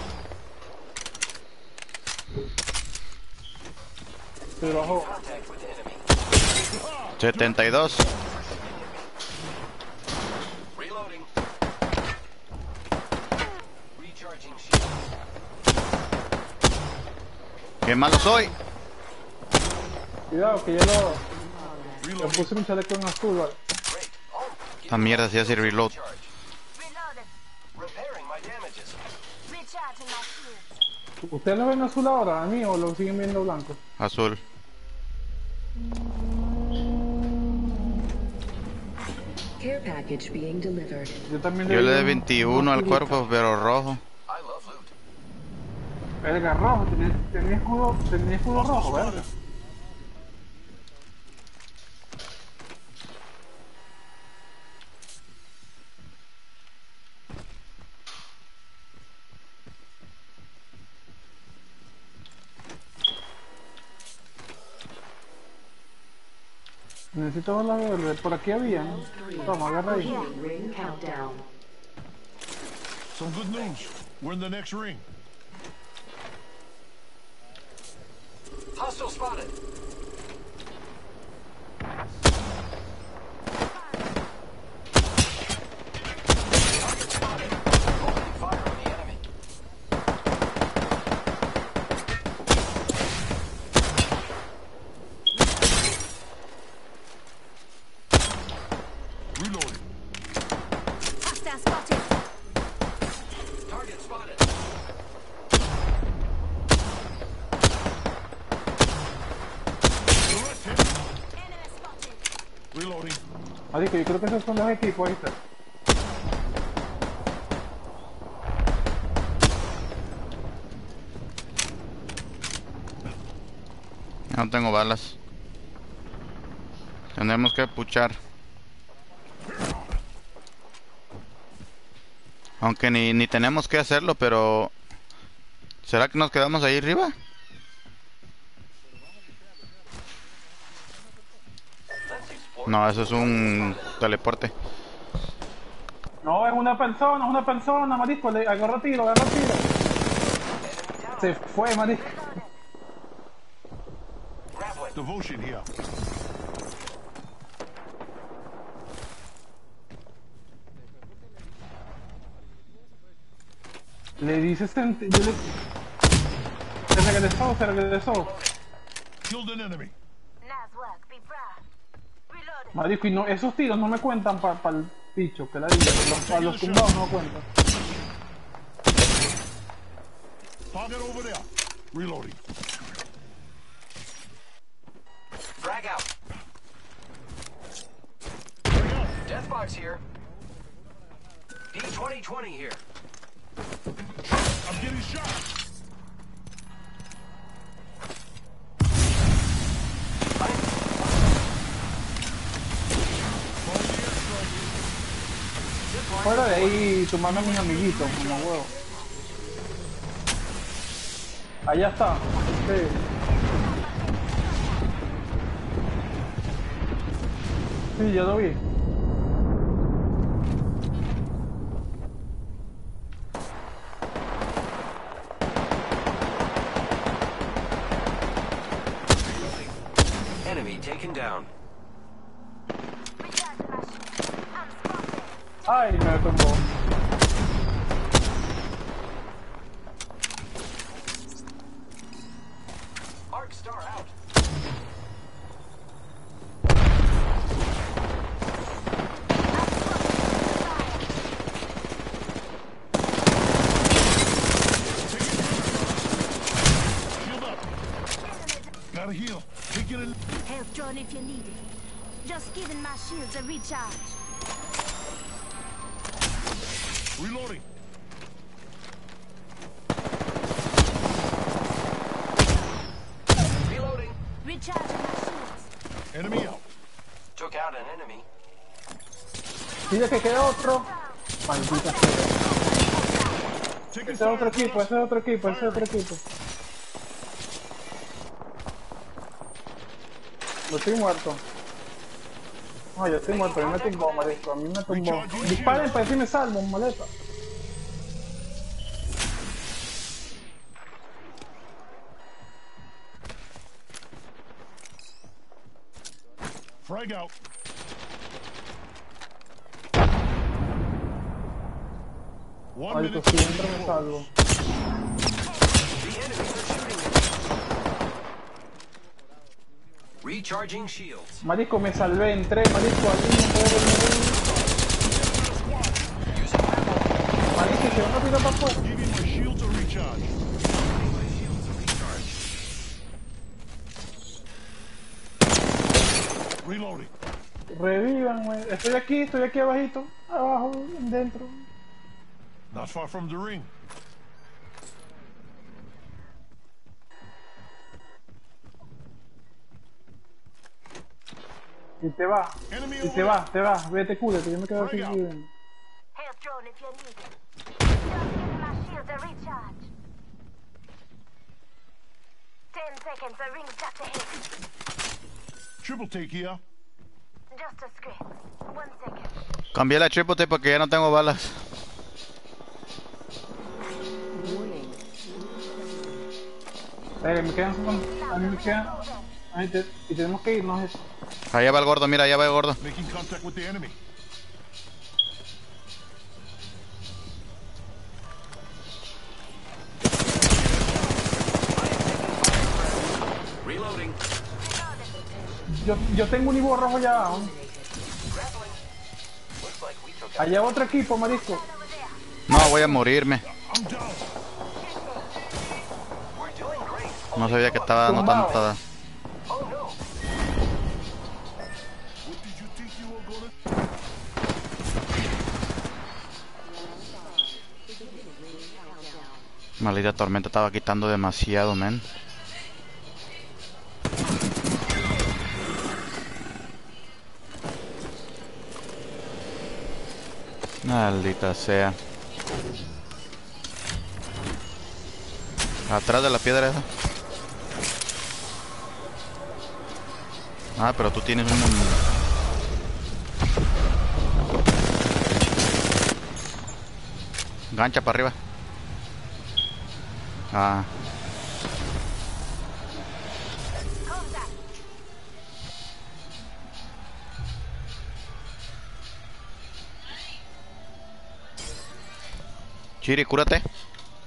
there. Se bajó. Contact with enemy. 72. Reloading. Recharging shield. Qué malo soy. Cuidado que ya lo puse un chaleco en azul, ¿vale? Great. Oh, Esta mierda se hace reload. charge. Reloaded. Repairing my damages. Recharging my shields. ¿Ustedes lo ven azul ahora, a mí, o lo siguen viendo blanco? Azul. Care package being delivered. Yo también Yo le di doy un 21 al azulito. cuerpo, pero rojo. I love loot. Verga, rojo, tenía escudo rojo, verga. Necesito ver la verde, por aquí había, ¿no? Toma, agarra ahí. Beginning ring countdown. Some good news. We're in the next ring. Hostile spotted. Target spotted. Opening fire on the enemy. Reloading. Hostile spotted. Target spotted. Direct hit. Enemy spotted. Reloading. Marico, yo creo que esos son los equipos, ahí está. No tengo balas. Tenemos que puchar. Aunque ni tenemos que hacerlo, pero... ¿Será que nos quedamos ahí arriba? No, eso es un teleporte. No, es una persona, marico, agarra tiro. Se fue, marico. Devotion here. Le dice se regresó. Killed an enemy. Nice work. Be proud. Reloading. Marico, y no, esos tiros no me cuentan para el bicho, que la diga. A los tumbados no cuentan. Target over there. Reloading. Frag out. Deathbox here. D2020 here. I'm getting shot. Fuera de ahí, tomando a mis amiguitos, como huevo. Allá está. Sí. Sí, ya lo vi. Enemy taken down. Recharging my shield. I'm spotted. Ay, me tumbó. Arc star out. Shield up. Gotta heal. Taking it. Health drone if you need it. Just giving my shields a recharge. Reloading. Reloading. Recharging my shields. Enemy out. Took out an enemy. Pide que quede otro. Maldita sea. Taking Ese es otro fire. equipo, ese es otro equipo, ese es otro equipo. Yo estoy muerto. No, yo estoy muerto, a mí me tumbó, marisco, a mí me tumbó. Disparen para decirme salvo, maleta. Frag out. One Marico, minute. si entro me salvo. The enemies are shooting at me. Recharging shields. Marico, me salvé, entré, marico, aquí no puedo venir. Using grapple. Marico, que uno tira para afuera. Giving my shields a recharge. My shields are recharged. Reloading. Revívanme. Estoy aquí abajito, abajo, dentro. Not far from the ring. Y te va, Enemy y te vas, vete, cúrate, yo me quedo aquí. Health drone if you need it. Just giving my shields a recharge. 10 seconds. The ring's got to hit. Triple take here. Just a script. 1 second. Cambié la triple porque ya no tengo balas. Me quedan, a mí me quedan, y tenemos que irnos. Allá va el gordo, mira, allá va el gordo. Making contact with the enemy. Reloading. Yo tengo un Ivo rojo allá abajo. Grappling. Looks like we took out. Allá otro equipo, marisco. No, voy a morirme. I'm down. We're doing great. No sabía que estaba dando Tumbado. tanta. Oh no. What did you think you were gonna? Maldita tormenta estaba quitando demasiado, men. Maldita sea. Atrás de la piedra esa. Ah, pero tú tienes un... Gancha para arriba. Ah. Chiri, cúrate.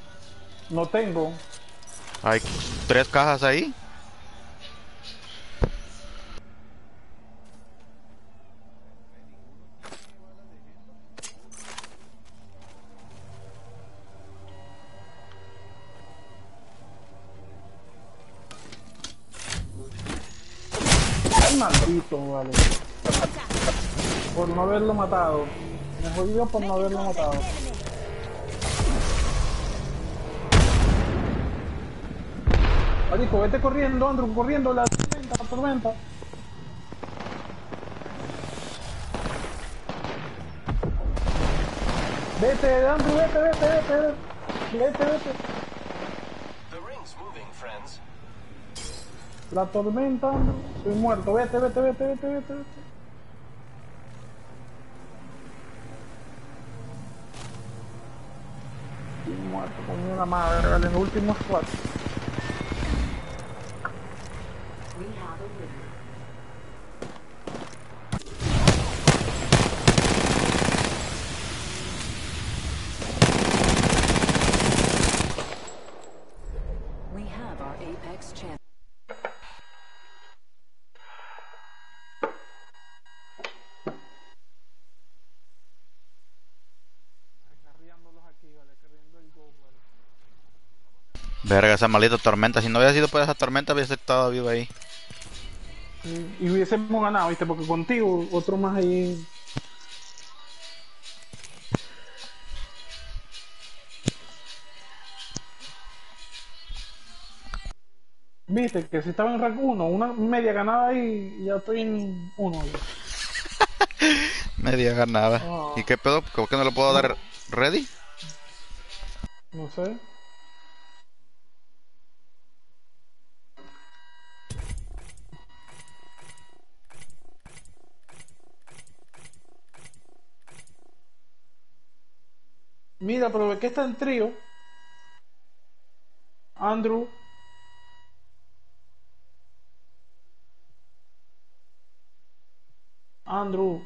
No tengo. Hay 3 cajas ahí. Ay, maldito, vale. Por no haberlo matado. Me jodido por no haberlo matado. Marico, vete corriendo, Andrew, corriendo, la tormenta, la tormenta. Vete, Andrew, vete, vete, vete, vete, vete. The ring's moving, friends. La tormenta, Andrew. Estoy muerto, vete, vete, vete, vete, vete, vete. Estoy muerto, con una madre, vale, en el último squad. We have a winner. We have our Apex champ. Carriándolos aquí, vale, carriando el go, vale. Verga, esa maldita tormenta. Si no hubiera sido por esa tormenta, hubiese estado vivo ahí. Y hubiésemos ganado, ¿viste? Porque contigo, otro más ahí. Viste que si estaba en rank 1, una media ganada y ya estoy en 1. Media ganada. Ah. ¿Y qué pedo? ¿Por qué no lo puedo dar ready? No sé. Mira, pero ve que está en trío. Andrew. Andrew.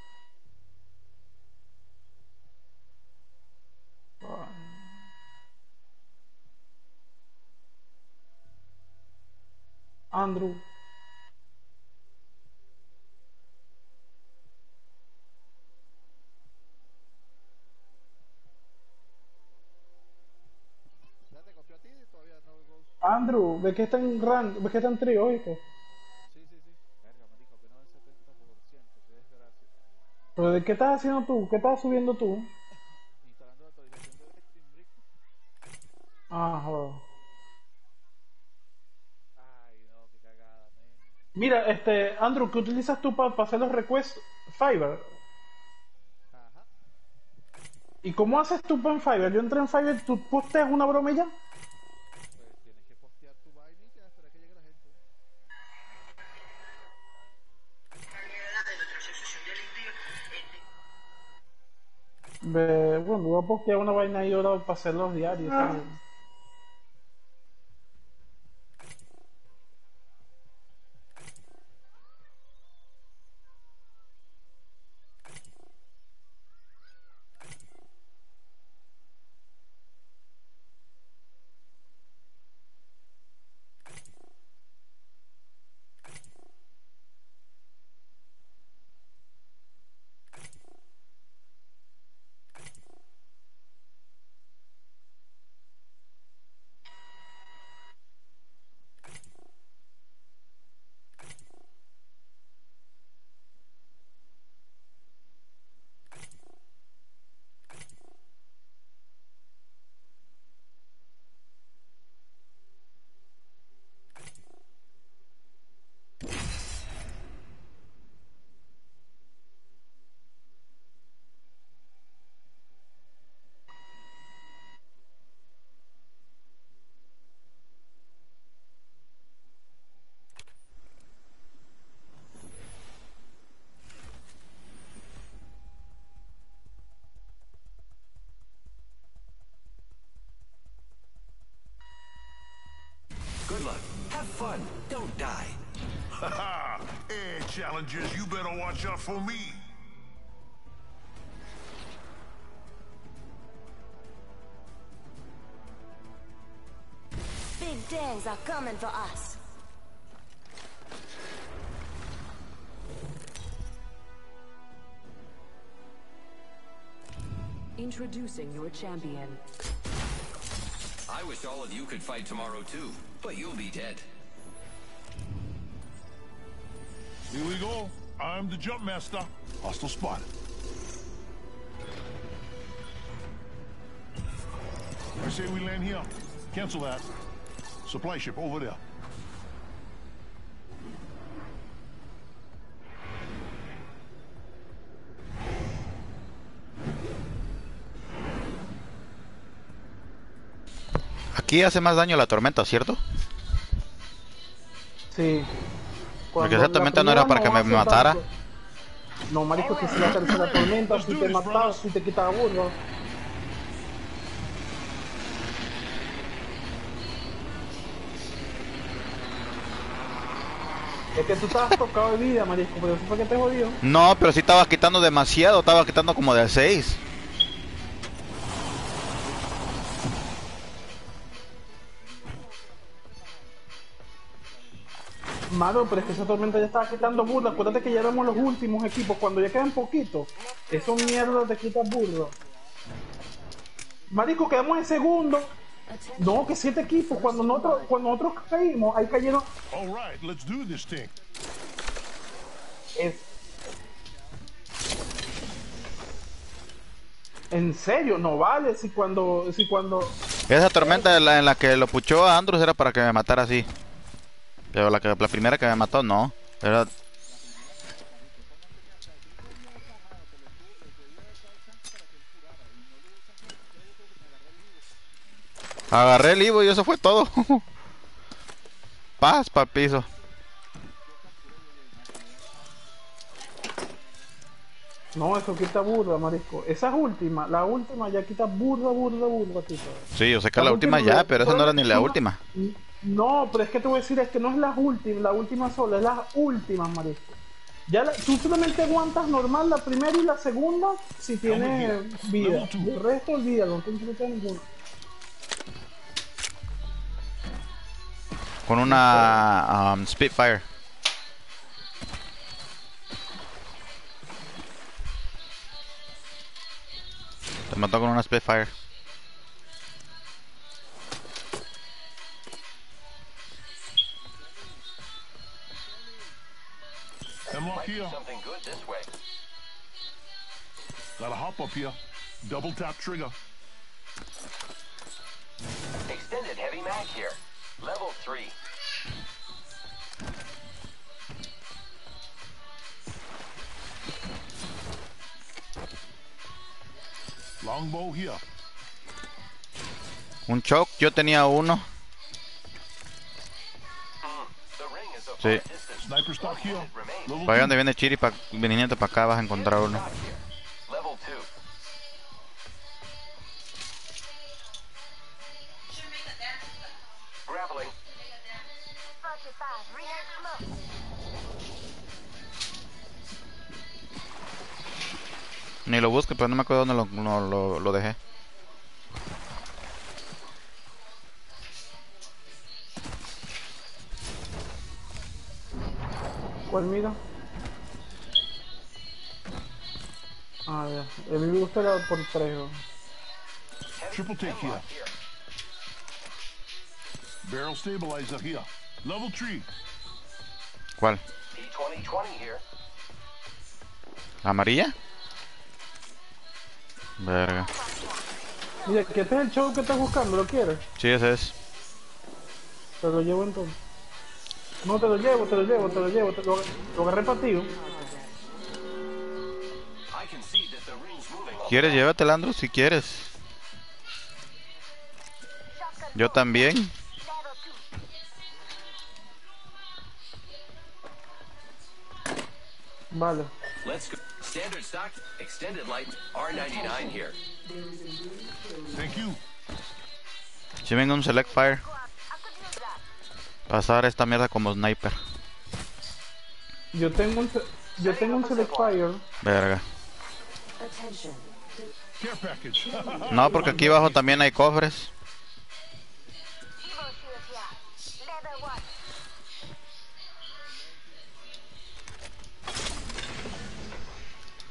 Andrew. Andrew, ve que está en rank, ve que está en trío, ¿oíste? ¿Pero de qué estás haciendo tú? ¿Qué estás subiendo tú? Ah, joder. Mira, Andrew, ¿qué utilizas tú para hacer los requests Fiverr? ¿Y cómo haces tú en Fiverr? Yo entré en Fiverr, ¿tú posteas una broma y ya? Bueno, voy a postear una vaina ahí ahora para hacer los diarios. ¿Sabes? Good luck. Have fun. Don't die. Haha! Air challengers, you better watch out for me. Mustangs are coming for us. Introducing your champion. I wish all of you could fight tomorrow too, but you'll be dead. Here we go. I'm the jump master. Hostile spotted. I say we land here. Cancel that. Supply ship over there. Aquí hace más daño la tormenta, ¿cierto? Sí. Porque Cuando esa la tormenta no era para que primera me no hace matara. tanto. No, marico, que si la tercera tormenta, si te mataba, si te quitaba burro. Es que tú estabas tocado de vida, marisco, pero eso fue que te jodió. No, pero sí estaba quitando demasiado, estaba quitando como de 6. Mano, pero es que esa tormenta ya estaba quitando burro. Acuérdate que ya éramos los últimos equipos. Cuando ya quedan poquitos, esos mierdas te quitan burro. Marico, quedamos en segundo. No, que 7 equipos. Cuando nosotros caímos, ahí cayeron. All right, let's do this thing. En serio, no vale. Si cuando. Esa tormenta en la que lo puchó a Andrews era para que me matara así. Pero la primera que me mató, no. Era... Agarré el Ivo y eso fue todo. Paz para el piso. No, eso quita burda, marisco. Esa es última. La última ya quita burda, quita. Sí, yo sé que la última ya, pero esa no era ni la última. No, pero es que te voy a decir, es que no es la última sola, es las últimas, marisco. Ya tú solamente aguantas normal la primera y la segunda si tienes vida. El resto olvídalo, no tienes que meter ninguno. Con una Spitfire. Te mató con una Spitfire. Hemlock here. Something good this way. Got a hop up here. Double tap trigger. Extended heavy mag here. Level 3. Longbow here. Un choke, yo tenía uno. The ring is a Sí. Sniper stock here. Level Para allá 2. donde viene Chiri, viniendo para acá vas a encontrar uno. Level 2. Grappling. 35, ring is close. Ni lo busque, pero no me acuerdo dónde lo dejé. ¿Cuál mira? Ah, ya. A mí me gusta la por 3. Triple take here. Barrel stabilizer here. Level 3. ¿Cuál? P2020 here. ¿Amarilla? Verga. Mira, que este es el show que estás buscando, ¿lo quieres? Sí, ese es. Te lo llevo entonces. No, te lo llevo. Lo agarré para ti. I can see that the ring's moving. ¿Quieres? Llévatela, Andrew, si quieres. Yo también. Level 2. Vale. Let's go. Standard stock, extended light, R99 here. Thank you. Si vengo un Select Fire. I could use that. Pasar esta mierda como sniper. Yo tengo un Select Fire. Verga. Attention. Care package. No, porque aquí abajo también hay cofres. Evo shield here.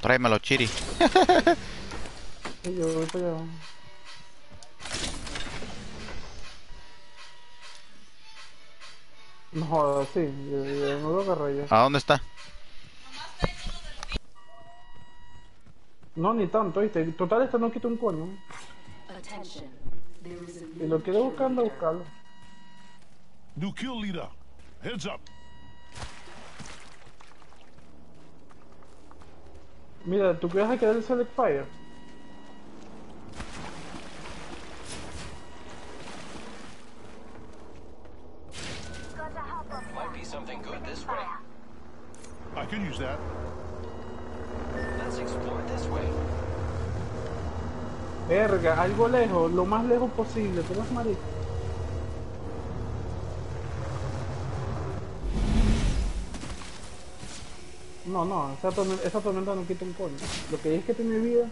Tráemelo, Chiri. Sí, yo voy para allá. No jodas, sí, yo no lo agarré ya. ¿A dónde está? No, ni tanto, ¿viste? Total, esto no quita un coño. Attention. There is a Si new lo quiere buscar, anda a kill leader. buscarlo. New kill leader. Heads up. Mira, ¿tú quieres que el Select Fire? Got a hopper. Might be something good this way. I can use that. Let's explore this way. Verga, algo lejos, lo más lejos posible, tú eres marico. No, no, esa tormenta no quita un coño. Lo que es que tiene vida.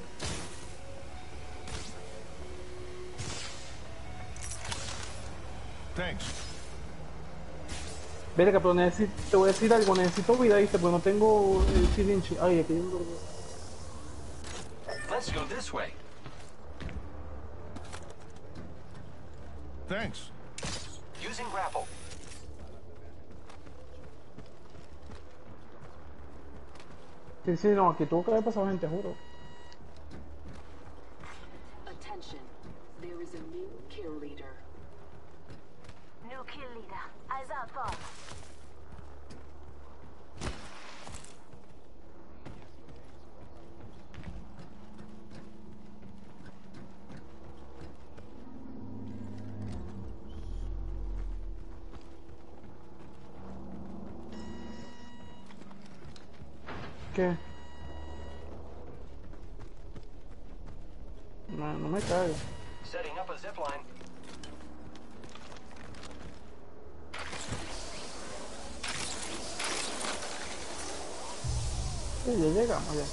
Thanks. Verga, pero te voy a decir algo, necesito vida, ¿viste? Porque no tengo el silencio. Ay, aquí hay un gordo. Let's go this way. Thanks. Using grapple. Sí, sí, no, aquí tuvo que haber pasado gente, juro. Attention. There is a new kill leader. New kill leader. Eyes out for. ¿Qué? No me cago. Setting up a zip line. Sí, ya llegamos ya.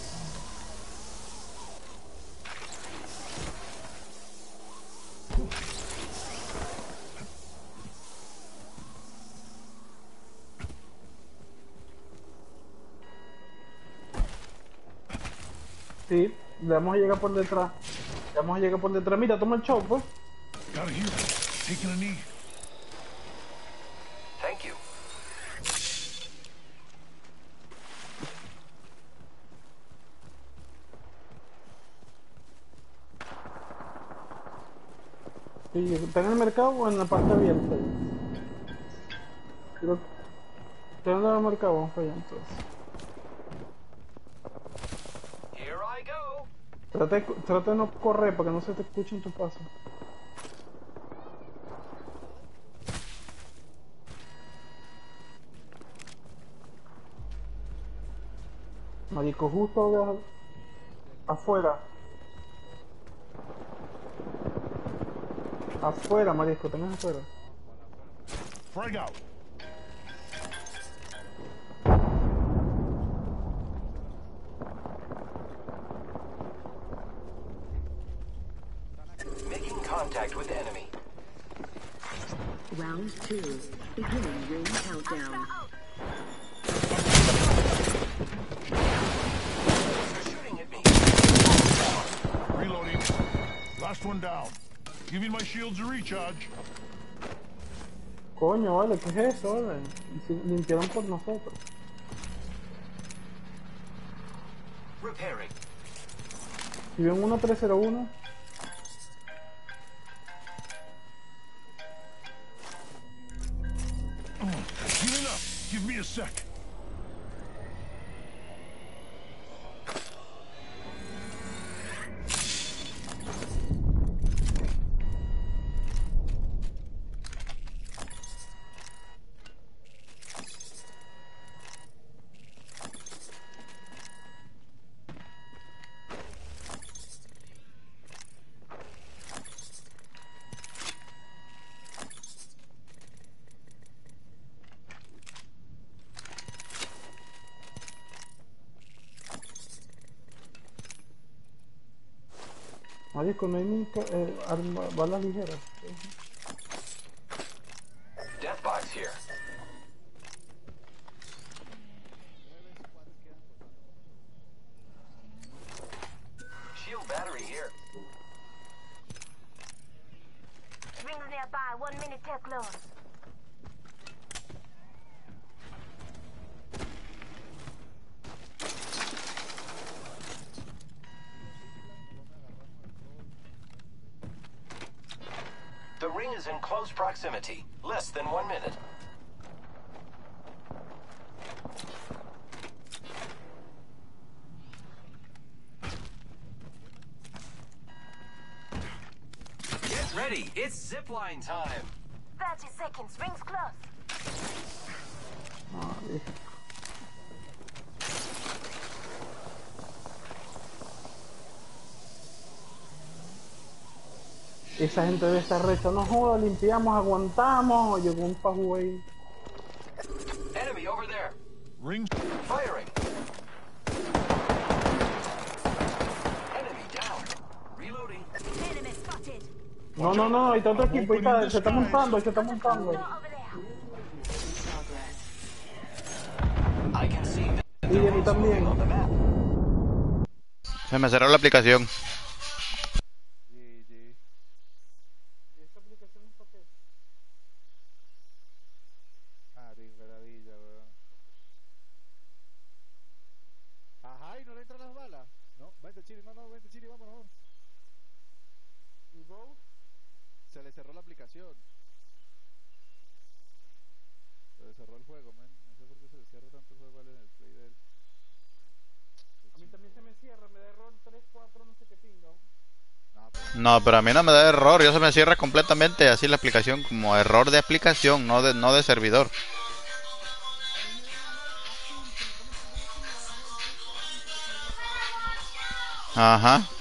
Sí, le vamos a llegar por detrás. Le vamos a llegar por detrás. Mira, toma el show, pues. Gotta heal. Taking a knee. Thank you. Sí, ¿está en el mercado o en la parte abierta? Creo que está en el mercado, vamos para allá entonces. Here I go. Trata de no correr para que no se te escuchen tus pasos. Marico, justo afuera. Afuera, marisco, tenés afuera. Frag out. Making contact with enemy. Round 2. Beginning ring countdown. They're shooting at me. Reloading. Last one down. Giving my shields a recharge. Coño, vale, ¿qué es eso, vale? Limpiaron por nosotros. Repairing. Si ven 1301. Healing up. Give me a sec. Marico, no hay ni balas ligeras. Death box here. 1 minute till close. The ring is in close proximity. Less than 1 minute. Get ready. It's zipline time. 30 seconds. Ring's close. Ay, esa gente debe estar recha, no joda, limpiamos, aguantamos, llegó un pajú ahí. Enemy over there. Ring. Firing. Enemy down. Reloading. Enemy spotted. No, ahí está otro equipo, ahí está, se está montando, ahí se está montando. Door over there. I can see Y de mí también. on the map. Se me cerró la aplicación. ¿Y esta aplicación es para qué? Ah, maravilla, weón. Ajá, y no le entran las balas. No, vente Chiri, vente Chiri, vámonos. ¿Y Ghost? Se le cerró la aplicación. Se le cerró el juego, man. No sé por qué se le cierra tanto el juego en el play de él. A mí también se me cierra, me da error 3, 4, no sé qué pinga. No, pero a mí no me da error, yo se me cierra completamente así la aplicación, como error de aplicación, no de servidor. Ajá.